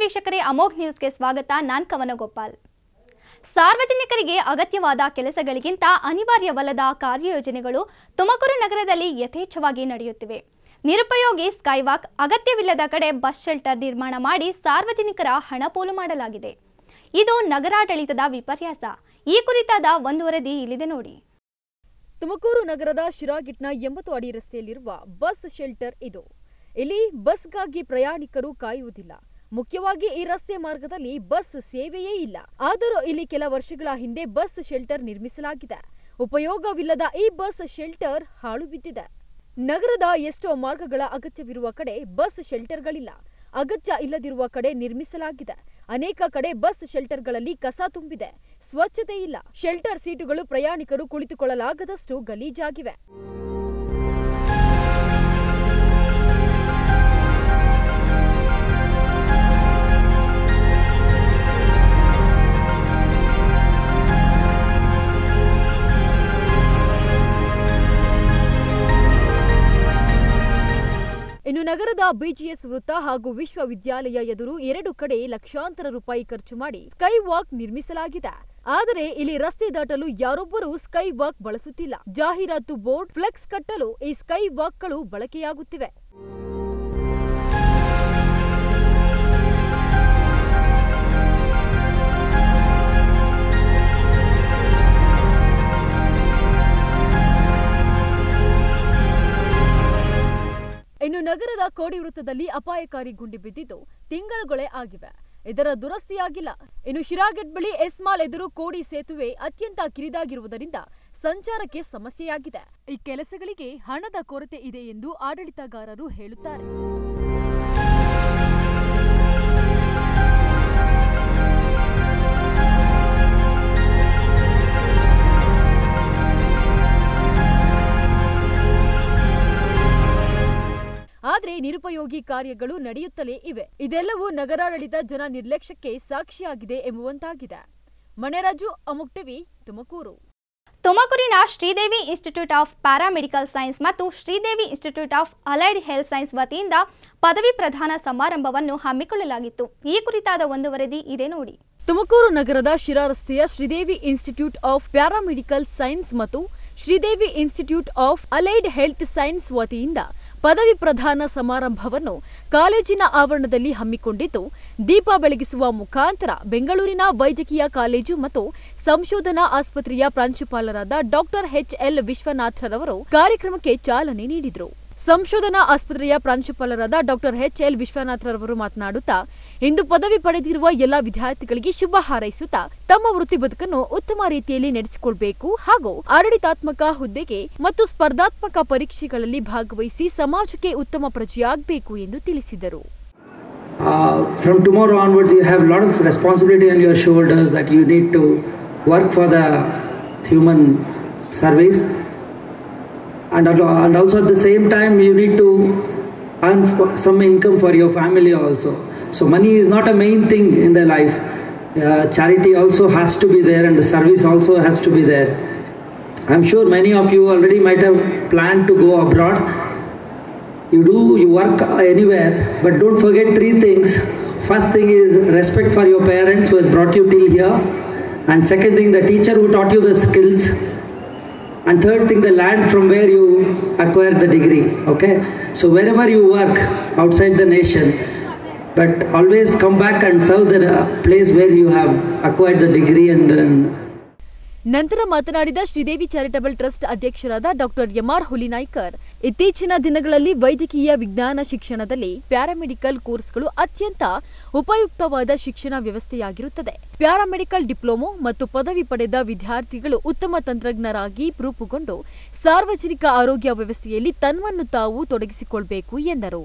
ವೀಕ್ಷಕರೇ, ಅಮೋಘ್ ನ್ಯೂಸ್ಗೆ ಸ್ವಾಗತ. ನಾನು ಕವನ ಗೋಪಾಲ್. ಸಾರ್ವಜನಿಕರಿಗೆ ಅಗತ್ಯವಾದ ಕೆಲಸಗಳಿಗಿಂತ ಅನಿವಾರ್ಯವಲ್ಲದ ಕಾರ್ಯಯೋಜನೆಗಳು ತುಮಕೂರು ನಗರದಲ್ಲಿ ಯಥೇಚ್ಛವಾಗಿ ನಡೆಯುತ್ತಿವೆ. ನಿರುಪಯೋಗಿ ಸ್ಕೈವಾಕ್, ಅಗತ್ಯವಿಲ್ಲದ ಕಡೆ ಬಸ್ ಶೆಲ್ಟರ್ ನಿರ್ಮಾಣ ಮಾಡಿ ಸಾರ್ವಜನಿಕರ ಹಣ ಪೋಲು ಮಾಡಲಾಗಿದೆ. ಇದು ನಗರಾಡಳಿತದ ವಿಪರ್ಯಾಸ. ಈ ಕುರಿತಾದ ಒಂದು ವರದಿ ಇಲ್ಲಿದೆ ನೋಡಿ. ತುಮಕೂರು ನಗರದ ಶಿರಾಗಿಟ್ನ 80 ಅಡಿ ರಸ್ತೆಯಲ್ಲಿರುವ ಬಸ್ ಶೆಲ್ಟರ್ ಇದು. ಇಲ್ಲಿ ಬಸ್ಗಾಗಿ ಪ್ರಯಾಣಿಕರು ಕಾಯುವುದಿಲ್ಲ. ಮುಖ್ಯವಾಗಿ ಈ ರಸ್ತೆ ಮಾರ್ಗದಲ್ಲಿ ಬಸ್ ಸೇವೆಯೇ ಇಲ್ಲ. ಆದರೂ ಇಲ್ಲಿ ಕೆಲ ವರ್ಷಗಳ ಹಿಂದೆ ಬಸ್ ಶೆಲ್ಟರ್ ನಿರ್ಮಿಸಲಾಗಿದೆ. ಉಪಯೋಗವಿಲ್ಲದ ಈ ಬಸ್ ಶೆಲ್ಟರ್ ಹಾಳು ಬಿದ್ದಿದೆ. ನಗರದ ಎಷ್ಟೋ ಮಾರ್ಗಗಳ ಅಗತ್ಯವಿರುವ ಕಡೆ ಬಸ್ ಶೆಲ್ಟರ್ಗಳಿಲ್ಲ. ಅಗತ್ಯ ಇಲ್ಲದಿರುವ ಕಡೆ ನಿರ್ಮಿಸಲಾಗಿದೆ. ಅನೇಕ ಕಡೆ ಬಸ್ ಶೆಲ್ಟರ್ಗಳಲ್ಲಿ ಕಸ ತುಂಬಿದೆ. ಸ್ವಚ್ಛತೆ ಇಲ್ಲ. ಶೆಲ್ಟರ್ ಸೀಟುಗಳು ಪ್ರಯಾಣಿಕರು ಕುಳಿತುಕೊಳ್ಳಲಾಗದಷ್ಟು ಗಲೀಜಾಗಿವೆ. ಇನ್ನು ನಗರದ ಬಿಜಿಎಸ್ ವೃತ್ತ ಹಾಗೂ ವಿಶ್ವವಿದ್ಯಾಲಯ ಎದುರು 2 ಕಡೆ ಲಕ್ಷಾಂತರ ರೂಪಾಯಿ ಖರ್ಚು ಮಾಡಿ ಸ್ಕೈ ವಾಕ್ ನಿರ್ಮಿಸಲಾಗಿದೆ. ಆದರೆ ಇಲ್ಲಿ ರಸ್ತೆ ದಾಟಲು ಯಾರೊಬ್ಬರೂ ಸ್ಕೈ ವಾಕ್ ಬಳಸುತ್ತಿಲ್ಲ. ಜಾಹೀರಾತು ಬೋರ್ಡ್, ಫ್ಲೆಕ್ಸ್ ಕಟ್ಟಲು ಈ ಸ್ಕೈ ವಾಕ್ಗಳು ಬಳಕೆಯಾಗುತ್ತಿವೆ. ಇನ್ನು ನಗರದ ಕೋಡಿ ವೃತ್ತದಲ್ಲಿ ಅಪಾಯಕಾರಿ ಗುಂಡಿ ಬಿದ್ದಿದ್ದು ತಿಂಗಳುಗಳೇ ಆಗಿವೆ. ಇದರ ದುರಸ್ತಿಯಾಗಿಲ್ಲ. ಇನ್ನು ಶಿರಾಗೆಟ್ ಬಳಿ ಎಸ್ಮಾಲ್ ಎದುರು ಕೋಡಿ ಸೇತುವೆ ಅತ್ಯಂತ ಕಿರಿದಾಗಿರುವುದರಿಂದ ಸಂಚಾರಕ್ಕೆ ಸಮಸ್ಯೆಯಾಗಿದೆ. ಈ ಕೆಲಸಗಳಿಗೆ ಹಣದ ಕೊರತೆ ಇದೆ ಎಂದು ಆಡಳಿತಗಾರರು ಹೇಳುತ್ತಾರೆ. ಆದರೆ ನಿರುಪಯೋಗಿ ಕಾರ್ಯಗಳು ನಡೆಯುತ್ತಲೇ ಇವೆ. ಇದೆಲ್ಲವೂ ನಗರಾಡಳಿತ ಜನ ನಿರ್ಲಕ್ಷ್ಯಕ್ಕೆ ಸಾಕ್ಷಿಯಾಗಿದೆ ಎಂಬುವಂತಾಗಿದೆ. ಮಣೆರಾಜು, ಅಮೋಘ್ ಟಿವಿ, ತುಮಕೂರು. ತುಮಕೂರಿನ Sridevi institute of paramedical science ಮತ್ತು Sridevi institute of allied health science ವತಿಯಿಂದ ಪದವಿ ಪ್ರದಾನ ಸಮಾರಂಭವನ್ನು ಹಮ್ಮಿಕೊಳ್ಳಲಾಗಿತ್ತು. ಈ ಕುರಿತಾದ ಒಂದು ವರದಿ ಇದೆ ನೋಡಿ. ತುಮಕೂರು ನಗರದ ಶಿರಾ ರಸ್ತೆಯ Sridevi institute of paramedical science ಮತ್ತು Sridevi institute of allied health science ವತಿಯಿಂದ ಪದವಿ ಪ್ರದಾನ ಸಮಾರಂಭವನ್ನು ಕಾಲೇಜಿನ ಆವರಣದಲ್ಲಿ ಹಮ್ಮಿಕೊಂಡಿದ್ದು, ದೀಪ ಬೆಳಗಿಸುವ ಮುಖಾಂತರ ಬೆಂಗಳೂರಿನ ವೈದ್ಯಕೀಯ ಕಾಲೇಜು ಮತ್ತು ಸಂಶೋಧನಾ ಆಸ್ಪತ್ರೆಯ ಪ್ರಾಂಶುಪಾಲರಾದ ಡಾಕ್ಟರ್ ಎಚ್ಎಲ್ ವಿಶ್ವನಾಥ್ರವರು ಕಾರ್ಯಕ್ರಮಕ್ಕೆ ಚಾಲನೆ ನೀಡಿದರು. ಸಂಶೋಧನಾ ಆಸ್ಪತ್ರೆಯ ಪ್ರಾಂಶುಪಾಲರಾದ ಡಾಕ್ಟರ್ ಎಚ್ಎಲ್ ವಿಶ್ವನಾಥ್ರವರು ಮಾತನಾಡುತ್ತಾ, ಇಂದು ಪದವಿ ಪಡೆದಿರುವ ಎಲ್ಲಾ ವಿದ್ಯಾರ್ಥಿಗಳಿಗೆ ಶುಭ ಹಾರೈಸುತ್ತಾ ತಮ್ಮ ವೃತ್ತಿ ಬದುಕನ್ನು ಉತ್ತಮ ರೀತಿಯಲ್ಲಿ ನಡೆಸಿಕೊಳ್ಳಬೇಕು ಹಾಗೂ ಆಡಳಿತಾತ್ಮಕ ಹುದ್ದೆಗೆ ಮತ್ತು ಸ್ಪರ್ಧಾತ್ಮಕ ಪರೀಕ್ಷೆಗಳಲ್ಲಿ ಭಾಗವಹಿಸಿ ಸಮಾಜಕ್ಕೆ ಉತ್ತಮ ಪ್ರಜೆಯಾಗಬೇಕು ಎಂದು ತಿಳಿಸಿದರು. From tomorrow onwards, you have a lot of responsibility on your shoulders that you need to work for the human service. And also at the same time you need to earn some income for your family also. So money is not a main thing in their life. Charity also has to be there and the service also has to be there. I'm sure many of you already might have planned to go abroad. You work anywhere, but don't forget 3 things. First thing is respect for your parents who has brought you till here, and second thing, the teacher who taught you the skills, and third thing, the land from where you acquired the degree. Okay, so wherever you work outside the nation, but always come back and serve the place where you have acquired the degree. And ನಂತರ ಮಾತನಾಡಿದ Sridevi charitable trust ಅಧ್ಯಕ್ಷರಾದ doctor M R Hulinaykar, ಇತ್ತೀಚಿನ ದಿನಗಳಲ್ಲಿ ವೈದ್ಯಕೀಯ ವಿಜ್ಞಾನ ಶಿಕ್ಷಣದಲ್ಲಿ paramedical ಕೋರ್ಸ್ಗಳು ಅತ್ಯಂತ ಉಪಯುಕ್ತವಾದ ಶಿಕ್ಷಣ ವ್ಯವಸ್ಥೆಯಾಗಿರುತ್ತದೆ. ಪ್ಯಾರಾಮೆಡಿಕಲ್ ಡಿಪ್ಲೊಮೊ ಮತ್ತು ಪದವಿ ಪಡೆದ ವಿದ್ಯಾರ್ಥಿಗಳು ಉತ್ತಮ ತಂತ್ರಜ್ಞರಾಗಿ ರೂಪುಗೊಂಡು ಸಾರ್ವಜನಿಕ ಆರೋಗ್ಯ ವ್ಯವಸ್ಥೆಯಲ್ಲಿ ತನ್ನನ್ನು ತಾವು ತೊಡಗಿಸಿಕೊಳ್ಳಬೇಕು ಎಂದರು.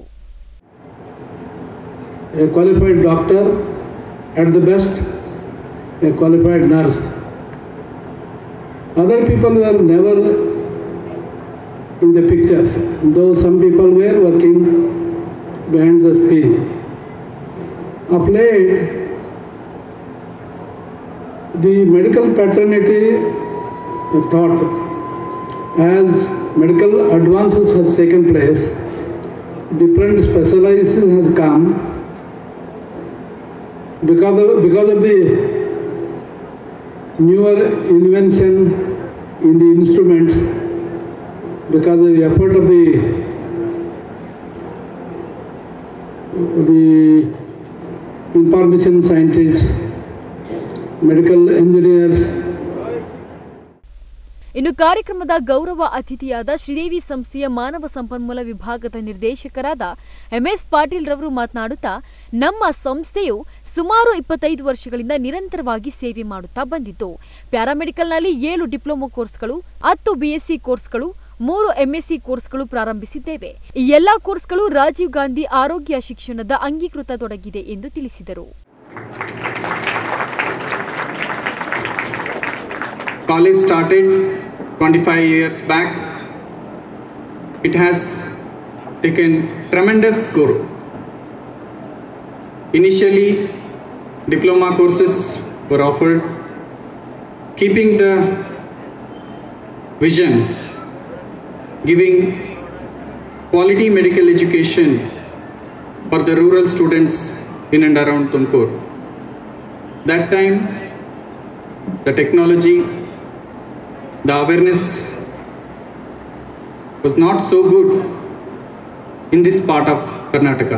A qualified doctor, at the best, a qualified nurse. Other people were never in the pictures, though some people were working behind the screen. Of late, the medical fraternity thought, as medical advances have taken place, different specialization has come, because of the newer invention in the instruments, because of the effort of the information scientists, medical engineers. ಇನ್ನು ಕಾರ್ಯಕ್ರಮದ ಗೌರವ ಅತಿಥಿಯಾದ ಶ್ರೀದೇವಿ ಸಂಸ್ಥೆಯ ಮಾನವ ಸಂಪನ್ಮೂಲ ವಿಭಾಗದ ನಿರ್ದೇಶಕರಾದ MS Patil ರವರು ಮಾತನಾಡುತ್ತಾ, ನಮ್ಮ ಸಂಸ್ಥೆಯು ಸುಮಾರು 25 ವರ್ಷಗಳಿಂದ ನಿರಂತರವಾಗಿ ಸೇವೆ ಮಾಡುತ್ತಾ ಬಂದಿತ್ತು. ಪ್ಯಾರಾಮೆಡಿಕಲ್ನಲ್ಲಿ 7 ಡಿಪ್ಲೊಮಾ ಕೋರ್ಸ್ಗಳು, 10 ಬಿಎಸ್ಸಿ ಕೋರ್ಸ್ಗಳು, 3 ಎಂಎಸ್ಸಿ ಕೋರ್ಸ್ಗಳು ಪ್ರಾರಂಭಿಸಿದ್ದೇವೆ. ಈ ಎಲ್ಲಾ ಕೋರ್ಸ್ಗಳು ರಾಜೀವ್ ಗಾಂಧಿ ಆರೋಗ್ಯ ಶಿಕ್ಷಣದ ಅಂಗೀಕೃತದೊಡಗಿದೆ ಎಂದು ತಿಳಿಸಿದರು. College started 25 years back. It has taken tremendous growth. Initially, diploma courses were offered, keeping the vision, giving quality medical education for the rural students in and around Tumkur. That time, the technology, the awareness was not so good in this part of Karnataka.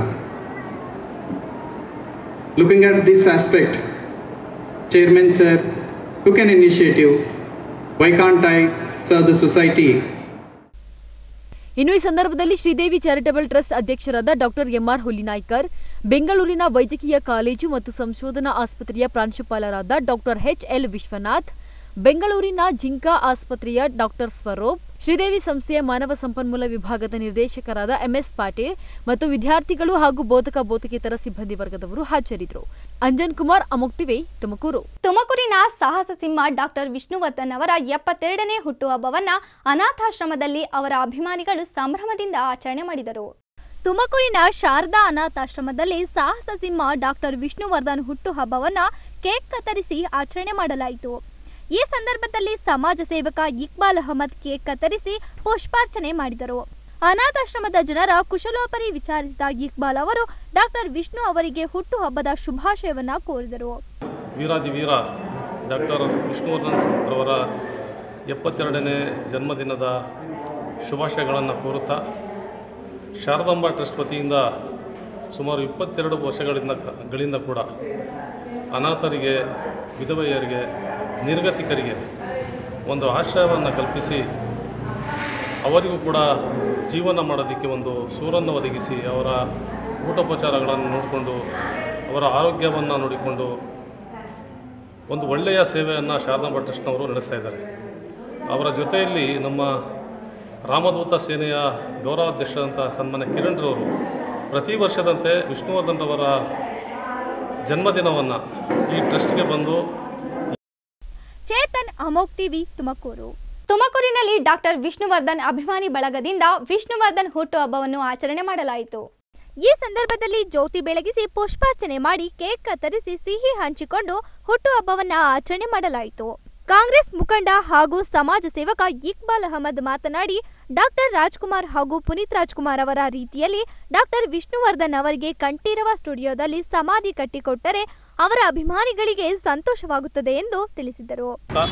Looking at this aspect, Chairman Sir took an initiative, why can't I serve the society? ಇನ್ನು ಈ ಸಂದರ್ಭದಲ್ಲಿ Sridevi charitable trust ಅಧ್ಯಕ್ಷರಾದ doctor M R Hulinaykar, ಬೆಂಗಳೂರಿನ ವೈದ್ಯಕೀಯ college ಮತ್ತು ಸಂಶೋಧನಾ ಆಸ್ಪತ್ರೆಯ ಪ್ರಾಂಶುಪಾಲರಾದ ಡಾಕ್ಟರ್ ಎಚ್ಎಲ್ ವಿಶ್ವನಾಥ್, ಬೆಂಗಳೂರಿನ ಜಿಂಕಾ ಆಸ್ಪತ್ರೆಯ ಡಾಕ್ಟರ್ ಸ್ವರೂಪ್, ಶ್ರೀದೇವಿ ಸಂಸ್ಥೆಯ ಮಾನವ ಸಂಪನ್ಮೂಲ ವಿಭಾಗದ ನಿರ್ದೇಶಕರಾದ ಎಂಎಸ್ ಪಾಟೀಲ್ ಮತ್ತು ವಿದ್ಯಾರ್ಥಿಗಳು ಹಾಗೂ ಬೋಧಕ ಬೋಧಕೇತರ ಸಿಬ್ಬಂದಿ ವರ್ಗದವರು ಹಾಜರಿದ್ದರು. ಅಂಜನ್ ಕುಮಾರ್, ಅಮೋಕ್ ಟಿವಿ, ತುಮಕೂರು. ತುಮಕೂರಿನ ಸಾಹಸ ಸಿಂಹ ಡಾಕ್ಟರ್ ವಿಷ್ಣುವರ್ಧನ್ ಅವರ 72ನೇ ಹುಟ್ಟುಹಬ್ಬವನ್ನ ಅನಾಥಾಶ್ರಮದಲ್ಲಿ ಅವರ ಅಭಿಮಾನಿಗಳು ಸಂಭ್ರಮದಿಂದ ಆಚರಣೆ ಮಾಡಿದರು. ತುಮಕೂರಿನ ಶಾರದಾ ಅನಾಥಾಶ್ರಮದಲ್ಲಿ ಸಾಹಸ ಸಿಂಹ ಡಾಕ್ಟರ್ ವಿಷ್ಣುವರ್ಧನ್ ಹುಟ್ಟುಹಬ್ಬವನ್ನ ಕೇಕ್ ಕತ್ತರಿಸಿ ಆಚರಣೆ ಮಾಡಲಾಯಿತು. ಈ ಸಂದರ್ಭದಲ್ಲಿ ಸಮಾಜ ಸೇವಕ ಇಕ್ಬಾಲ್ ಅಹಮದ್ ಕೇಕ್ ಕತ್ತರಿಸಿ ಪುಷ್ಪಾರ್ಚನೆ ಮಾಡಿದರು. ಅನಾಥಾಶ್ರಮದ ಜನರ ಕುಶಲೋಪರಿ ವಿಚಾರಿಸಿದ ಇಕ್ಬಾಲ್ ಅವರು ಡಾಕ್ಟರ್ ವಿಷ್ಣು ಅವರಿಗೆ ಹುಟ್ಟುಹಬ್ಬದ ಶುಭಾಶಯವನ್ನ ಕೋರಿದರು. ವೀರಾದಿ ವೀರ ಡಾಕ್ಟರ್ ವಿಷ್ಣುವರ್ಧನ್ ಅವರ 72ನೇ ಜನ್ಮದಿನದ ಶುಭಾಶಯಗಳನ್ನು ಕೋರುತ್ತಾ, ಶಾರದಾಂಬಾ ಟ್ರಸ್ಟ್ ವತಿಯಿಂದ ಸುಮಾರು 22 ವರ್ಷಗಳಿಂದ ಕೂಡ ಅನಾಥರಿಗೆ, ವಿಧವೆಯರಿಗೆ, ನಿರ್ಗತಿಕರಿಗೆ ಒಂದು ಆಶ್ರಯವನ್ನು ಕಲ್ಪಿಸಿ ಅವರಿಗೂ ಕೂಡ ಜೀವನ ಮಾಡೋದಕ್ಕೆ ಒಂದು ಸೂರನ್ನು ಒದಗಿಸಿ ಅವರ ಊಟೋಪಚಾರಗಳನ್ನು ನೋಡಿಕೊಂಡು ಅವರ ಆರೋಗ್ಯವನ್ನು ನೋಡಿಕೊಂಡು ಒಂದು ಒಳ್ಳೆಯ ಸೇವೆಯನ್ನು ಶಾರದಾಂಬಾ ಟ್ರಸ್ಟ್ನವರು ನಡೆಸ್ತಾ ಇದ್ದಾರೆ. ಅವರ ಜೊತೆಯಲ್ಲಿ ನಮ್ಮ ರಾಮದೂತ ಸೇನೆಯ ಗೌರವಾಧ್ಯಕ್ಷರಂಥ ಸನ್ಮಾನ್ಯ ಕಿರಣ್ ರವರು ಪ್ರತಿ ವರ್ಷದಂತೆ ವಿಷ್ಣುವರ್ಧನ್ ರವರ ಜನ್ಮದಿನವನ್ನು ಈ ಟ್ರಸ್ಟ್ಗೆ ಬಂದು. ಚೇತನ್, ಅಮೋಕ್ ಟಿವಿ, ತುಮಕೂರು. ತುಮಕೂರಿನಲ್ಲಿ ಡಾಕ್ಟರ್ ವಿಷ್ಣುವರ್ಧನ್ ಅಭಿಮಾನಿ ಬಳಗದಿಂದ ವಿಷ್ಣುವರ್ಧನ್ ಹುಟ್ಟುಹಬ್ಬವನ್ನು ಆಚರಣೆ ಮಾಡಲಾಯಿತು. ಈ ಸಂದರ್ಭದಲ್ಲಿ ಜ್ಯೋತಿ ಬೆಳಗಿಸಿ ಪುಷ್ಪಾರ್ಚನೆ ಮಾಡಿ ಕೇಕ್ ಕತ್ತರಿಸಿ ಸಿಹಿ ಹಂಚಿಕೊಂಡು ಹುಟ್ಟುಹಬ್ಬವನ್ನ ಆಚರಣೆ ಮಾಡಲಾಯಿತು. ಕಾಂಗ್ರೆಸ್ ಮುಖಂಡ ಹಾಗೂ ಸಮಾಜ ಸೇವಕ ಇಕ್ಬಾಲ್ ಅಹಮದ್ ಮಾತನಾಡಿ, ಡಾಕ್ಟರ್ ರಾಜ್ಕುಮಾರ್ ಹಾಗೂ ಪುನೀತ್ ರಾಜ್ಕುಮಾರ್ ಅವರ ರೀತಿಯಲ್ಲಿ ಡಾಕ್ಟರ್ ವಿಷ್ಣುವರ್ಧನ್ ಅವರಿಗೆ ಕಂಠೀರವ ಸ್ಟುಡಿಯೋದಲ್ಲಿ ಸಮಾಧಿ ಕಟ್ಟಿಕೊಟ್ಟರೆ ಅವರ ಅಭಿಮಾನಿಗಳಿಗೆ ಸಂತೋಷವಾಗುತ್ತದೆ ಎಂದು ತಿಳಿಸಿದರು.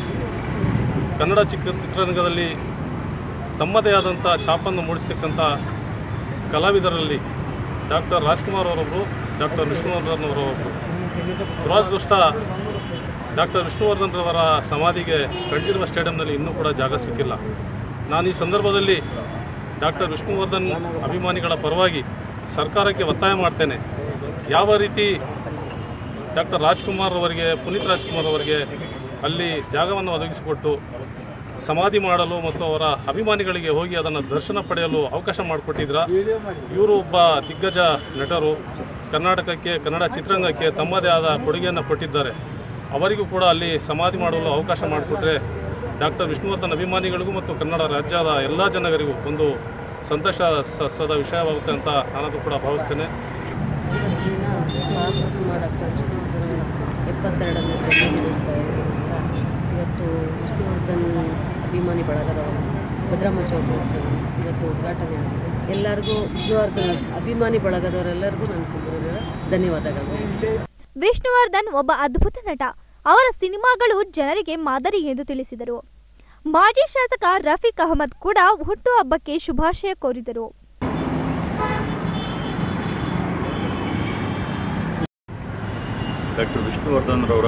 ಕನ್ನಡ ಚಿತ್ರರಂಗದಲ್ಲಿ ತಮ್ಮದೇ ಆದಂಥ ಛಾಪನ್ನು ಮೂಡಿಸತಕ್ಕಂಥ ಕಲಾವಿದರಲ್ಲಿ ಡಾಕ್ಟರ್ ರಾಜ್ಕುಮಾರ್ ಅವರೊಬ್ಬರು, ಡಾಕ್ಟರ್ ವಿಷ್ಣುವರ್ಧನ್ ಅವರೊಬ್ಬರು. ದುರಾದೃಷ್ಟ, ಡಾಕ್ಟರ್ ವಿಷ್ಣುವರ್ಧನ್ ರವರ ಸಮಾಧಿಗೆ ಕಂಠೀರವ ಸ್ಟೇಡಿಯಂನಲ್ಲಿ ಇನ್ನೂ ಕೂಡ ಜಾಗ ಸಿಕ್ಕಿಲ್ಲ. ನಾನು ಈ ಸಂದರ್ಭದಲ್ಲಿ ಡಾಕ್ಟರ್ ವಿಷ್ಣುವರ್ಧನ್ ಅಭಿಮಾನಿಗಳ ಪರವಾಗಿ ಸರ್ಕಾರಕ್ಕೆ ಒತ್ತಾಯ ಮಾಡ್ತೇನೆ. ಯಾವ ರೀತಿ ಡಾಕ್ಟರ್ ರಾಜ್ಕುಮಾರ್ ಅವರಿಗೆ, ಪುನೀತ್ ರಾಜ್ಕುಮಾರ್ ಅವರಿಗೆ ಅಲ್ಲಿ ಜಾಗವನ್ನು ಒದಗಿಸಿಕೊಟ್ಟು ಸಮಾಧಿ ಮಾಡಲು ಮತ್ತು ಅವರ ಅಭಿಮಾನಿಗಳಿಗೆ ಹೋಗಿ ಅದನ್ನು ದರ್ಶನ ಪಡೆಯಲು ಅವಕಾಶ ಮಾಡಿಕೊಟ್ಟಿದ್ರ. ಇವರು ಒಬ್ಬ ದಿಗ್ಗಜ ನಟರು, ಕರ್ನಾಟಕಕ್ಕೆ, ಕನ್ನಡ ಚಿತ್ರರಂಗಕ್ಕೆ ತಮ್ಮದೇ ಆದ ಕೊಡುಗೆಯನ್ನು ಕೊಟ್ಟಿದ್ದಾರೆ. ಅವರಿಗೂ ಕೂಡ ಅಲ್ಲಿ ಸಮಾಧಿ ಮಾಡಲು ಅವಕಾಶ ಮಾಡಿಕೊಟ್ರೆ ಡಾಕ್ಟರ್ ವಿಷ್ಣುವರ್ಧನ್ ಅಭಿಮಾನಿಗಳಿಗೂ ಮತ್ತು ಕನ್ನಡ ರಾಜ್ಯದ ಎಲ್ಲ ಜನರಿಗೂ ಒಂದು ಸಂತೋಷದ ವಿಷಯವಾಗುತ್ತೆ ಅಂತ ನಾನು ಕೂಡ ಭಾವಿಸ್ತೇನೆ. ಸಾಹಸ ಸಿಂಹ ಡಾಕ್ಟರ್ ವಿಷ್ಣುವರ್ಧನ್ 72ನೇ ಜನ್ಮದಿನೋತ್ಸವ ಇವತ್ತು ವಿಷ್ಣುವರ್ಧನ್ ಅಭಿಮಾನಿ ಬಳಗದವರು ಭದ್ರಮ್ಮ ಚೌಕ್ ಇವತ್ತು ಉದ್ಘಾಟನೆ ಆಗಿದೆ. ಎಲ್ಲರಿಗೂ ವಿಷ್ಣುವರ್ಧನ್ ಅಭಿಮಾನಿ ಬಳಗದವರೆಲ್ಲರಿಗೂ ನಾನು ತುಂಬ ಧನ್ಯವಾದಗಳು. ವಿಷ್ಣುವರ್ಧನ್ ಒಬ್ಬ ಅದ್ಭುತ ನಟ. ಅವರ ಸಿನಿಮಾಗಳು ಜನರಿಗೆ ಮಾದರಿ ಎಂದು ತಿಳಿಸಿದರು. ಮಾಜಿ ಶಾಸಕ ರಫೀಕ್ ಅಹಮದ್ ಕೂಡ ಹುಟ್ಟುಹಬ್ಬಕ್ಕೆ ಶುಭಾಶಯ ಕೋರಿದರು. ಡಾಕ್ಟರ್ ವಿಷ್ಣುವರ್ಧನ್ ರವರ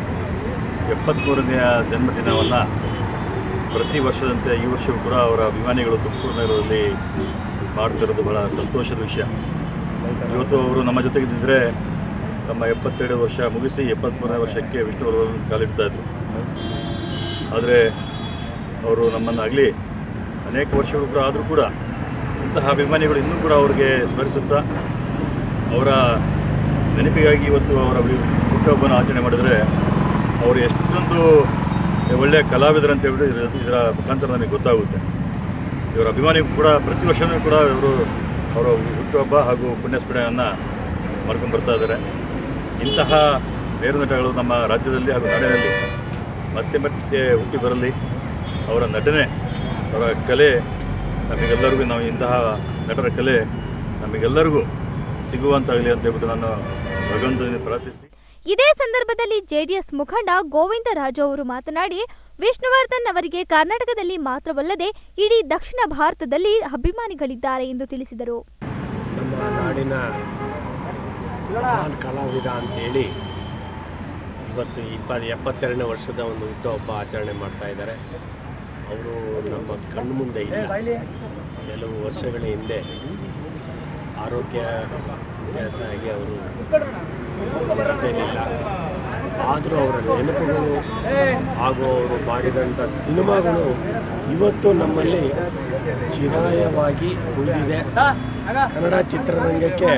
73ನೆಯ ಜನ್ಮದಿನವನ್ನು ಪ್ರತಿ ವರ್ಷದಂತೆ ಈ ವರ್ಷವೂ ಕೂಡ ಅವರ ಅಭಿಮಾನಿಗಳು ತುಮಕೂರು ನಗರದಲ್ಲಿ ಮಾಡ್ತಿರೋದು ಬಹಳ ಸಂತೋಷದ ವಿಷಯ. ಇವತ್ತು ಅವರು ನಮ್ಮ ಜೊತೆಗಿದ್ದರೆ ತಮ್ಮ 72 ವರ್ಷ ಮುಗಿಸಿ 73ನೇ ವರ್ಷಕ್ಕೆ ವಿಷ್ಣುವರ್ಧನ್ ಕಾಲಿಡ್ತಾಯಿದ್ರು. ಆದರೆ ಅವರು ನಮ್ಮನ್ನಾಗಲಿ ಅನೇಕ ವರ್ಷಗಳು ಕೂಡ ಆದರೂ ಕೂಡ ಇಂತಹ ಅಭಿಮಾನಿಗಳು ಇನ್ನೂ ಕೂಡ ಅವ್ರಿಗೆ ಸ್ಮರಿಸುತ್ತಾ ಅವರ ನೆನಪಿಗಾಗಿ ಇವತ್ತು ಅವರ ಹುಟ್ಟುಹಬ್ಬನ ಆಚರಣೆ ಮಾಡಿದರೆ ಅವರು ಎಷ್ಟೊಂದು ಒಳ್ಳೆಯ ಕಲಾವಿದರಂತ ಹೇಳ್ಬಿಟ್ಟು ಇದರ ಮುಖಾಂತರ ನಮಗೆ ಗೊತ್ತಾಗುತ್ತೆ. ಇವರ ಅಭಿಮಾನಿಗಳು ಕೂಡ ಪ್ರತಿ ವರ್ಷವೂ ಕೂಡ ಇವರು ಅವರ ಹುಟ್ಟುಹಬ್ಬ ಹಾಗೂ ಪುಣ್ಯಸ್ಮರಣೆಯನ್ನು ಮಾಡ್ಕೊಂಡು ಬರ್ತಾ ಇದ್ದಾರೆ. ಇಂತಹ ಮೇರು ನಟಗಳು ನಮ್ಮ ರಾಜ್ಯದಲ್ಲಿ ಹಾಗೂ ನಾಡಿನಲ್ಲಿ ಮತ್ತೆ ಮತ್ತೆ ಹುಟ್ಟಿ ಬರಲಿ. ಅವರ ನಟನೆ, ಅವರ ಕಲೆ ನಮಗೆಲ್ಲರಿಗೂ, ನಾವು ಇಂತಹ ನಟರ ಕಲೆ ನಮಗೆಲ್ಲರಿಗೂ ಸಿಗುವಂತಾಗಲಿ ಅಂತ ಹೇಳ್ಬಿಟ್ಟು ನಾನು ಭಗವಂತನಿಗೆ ಪ್ರಾರ್ಥಿಸಿ. ಇದೇ ಸಂದರ್ಭದಲ್ಲಿ ಜೆಡಿಎಸ್ ಮುಖಂಡ ಗೋವಿಂದರಾಜು ಅವರು ಮಾತನಾಡಿ, ವಿಷ್ಣುವರ್ಧನ್ ಅವರಿಗೆ ಕರ್ನಾಟಕದಲ್ಲಿ ಮಾತ್ರವಲ್ಲದೆ ಇಡೀ ದಕ್ಷಿಣ ಭಾರತದಲ್ಲಿ ಅಭಿಮಾನಿಗಳಿದ್ದಾರೆ ಎಂದು ತಿಳಿಸಿದರು. ನಮ್ಮ ನಾಡಿನ ಮಹಾನ್ ಕಲಾವಿದ ಅಂತೇಳಿ ಇವತ್ತು 72ನೇ ವರ್ಷದ ಒಂದು ಹುಟ್ಟುಹಬ್ಬ ಆಚರಣೆ ಮಾಡ್ತಾ ಇದ್ದಾರೆ. ಅವರು ನಮ್ಮ ಕಣ್ಣು ಮುಂದೆ ಇಲ್ಲ. ಕೆಲವು ವರ್ಷಗಳ ಹಿಂದೆ ಆರೋಗ್ಯ ವ್ಯಾಸ ಆಗಿ ಅವರು ಜೊತೆಯಲ್ಲಿಲ್ಲ. ಆದರೂ ಅವರ ನೆನಪುಗಳು ಹಾಗೂ ಅವರು ಮಾಡಿದಂಥ ಸಿನಿಮಾಗಳು ಇವತ್ತು ನಮ್ಮಲ್ಲಿ ಚಿರಾಯವಾಗಿ ಉಳಿದಿದೆ. ಕನ್ನಡ ಚಿತ್ರರಂಗಕ್ಕೆ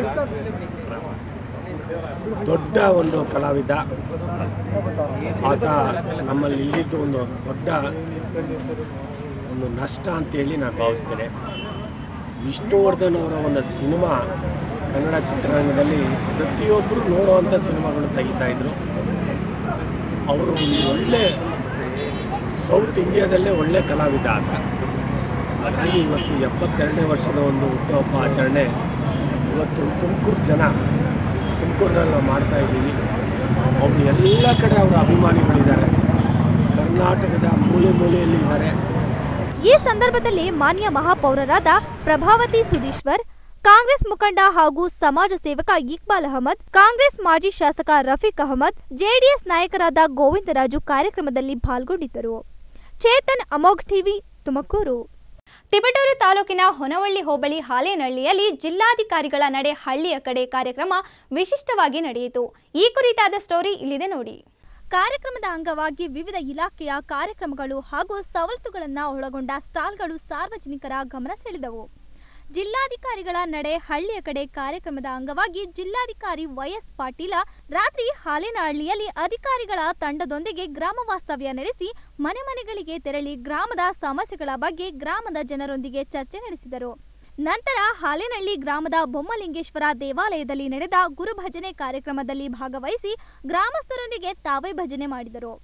ದೊಡ್ಡ ಒಂದು ಕಲಾವಿದ ಆತ ನಮ್ಮಲ್ಲಿ ಇಲ್ಲಿದ್ದು ಒಂದು ದೊಡ್ಡ ಒಂದು ನಷ್ಟ ಅಂತೇಳಿ ನಾನು ಭಾವಿಸ್ತೇನೆ. ವಿಷ್ಣುವರ್ಧನ್ ಅವರ ಒಂದು ಸಿನಿಮಾ ಕನ್ನಡ ಚಿತ್ರರಂಗದಲ್ಲಿ ಪ್ರತಿಯೊಬ್ಬರು ನೋಡುವಂಥ ಸಿನಿಮಾಗಳು ತೆಗಿತಾಯಿದ್ರು. ಅವರು ಒಂದು ಒಳ್ಳೆ ಸೌತ್ ಇಂಡಿಯಾದಲ್ಲೇ ಒಳ್ಳೆ ಕಲಾವಿದ ಆತ. ಹಾಗಾಗಿ ಇವತ್ತು 72ನೇ ವರ್ಷದ ಒಂದು ಹುಟ್ಟುಹಬ್ಬ ಆಚರಣೆ ಇವತ್ತು ತುಮಕೂರಿನಲ್ಲಿ ನಾವು ಮಾಡ್ತಾಯಿದ್ದೀವಿ. ಅವರು ಎಲ್ಲ ಕಡೆ ಅವರ ಅಭಿಮಾನಿಗಳಿದ್ದಾರೆ. ಕರ್ನಾಟಕದ ಮೂಲೆ ಮೂಲೆಯಲ್ಲಿ ಇದ್ದಾರೆ. ಈ ಸಂದರ್ಭದಲ್ಲಿ ಮಾನ್ಯ ಮಹಾಪೌರರಾದ ಪ್ರಭಾವತಿ ಸುಧೀಶ್ವರ್, ಕಾಂಗ್ರೆಸ್ ಮುಖಂಡ ಹಾಗೂ ಸಮಾಜ ಸೇವಕ ಇಕ್ಬಾಲ್ ಅಹಮದ್, ಕಾಂಗ್ರೆಸ್ ಮಾಜಿ ಶಾಸಕ ರಫೀಕ್ ಅಹಮದ್, ಜೆಡಿಎಸ್ ನಾಯಕರಾದ ಗೋವಿಂದರಾಜು ಕಾರ್ಯಕ್ರಮದಲ್ಲಿ ಪಾಲ್ಗೊಂಡಿದ್ದರು. ಚೇತನ್, ಅಮೋಘ್ ಟಿವಿ, ತುಮಕೂರು. ತಿಪಟೂರು ತಾಲೂಕಿನ ಹೊನವಳ್ಳಿ ಹೋಬಳಿ ಹಾಲೇನಹಳ್ಳಿಯಲ್ಲಿ ಜಿಲ್ಲಾಧಿಕಾರಿಗಳ ನಡೆ ಹಳ್ಳಿಯ ಕಡೆ ಕಾರ್ಯಕ್ರಮ ವಿಶಿಷ್ಟವಾಗಿ ನಡೆಯಿತು. ಈ ಕುರಿತಾದ ಸ್ಟೋರಿ ಇಲ್ಲಿದೆ ನೋಡಿ. ಕಾರ್ಯಕ್ರಮದ ಅಂಗವಾಗಿ ವಿವಿಧ ಇಲಾಖೆಯ ಕಾರ್ಯಕ್ರಮಗಳು ಹಾಗೂ ಸವಲತ್ತುಗಳನ್ನು ಒಳಗೊಂಡ ಸ್ಟಾಲ್ಗಳು ಸಾರ್ವಜನಿಕರ ಗಮನ ಸೆಳೆದವು. ಜಿಲ್ಲಾಧಿಕಾರಿಗಳ ನಡೆ ಹಳ್ಳಿಯ ಕಡೆ ಕಾರ್ಯಕ್ರಮದ ಅಂಗವಾಗಿ ಜಿಲ್ಲಾಧಿಕಾರಿ ವೈಎಸ್ ಪಾಟೀಲ ರಾತ್ರಿ ಹಾಲೇನಹಳ್ಳಿಯಲ್ಲಿ ಅಧಿಕಾರಿಗಳ ತಂಡದೊಂದಿಗೆ ಗ್ರಾಮ ವಾಸ್ತವ್ಯ ನಡೆಸಿ ಮನೆ ಮನೆಗಳಿಗೆ ತೆರಳಿ ಗ್ರಾಮದ ಸಮಸ್ಯೆಗಳ ಬಗ್ಗೆ ಗ್ರಾಮದ ಜನರೊಂದಿಗೆ ಚರ್ಚೆ ನಡೆಸಿದರು. ನಂತರ ಹಾಲೇನಹಳ್ಳಿ ಗ್ರಾಮದ ಬೊಮ್ಮಲಿಂಗೇಶ್ವರ ದೇವಾಲಯದಲ್ಲಿ ನಡೆದ ಗುರುಭಜನೆ ಕಾರ್ಯಕ್ರಮದಲ್ಲಿ ಭಾಗವಹಿಸಿ ಗ್ರಾಮಸ್ಥರೊಂದಿಗೆ ತಾವೇ ಭಜನೆ ಮಾಡಿದರು.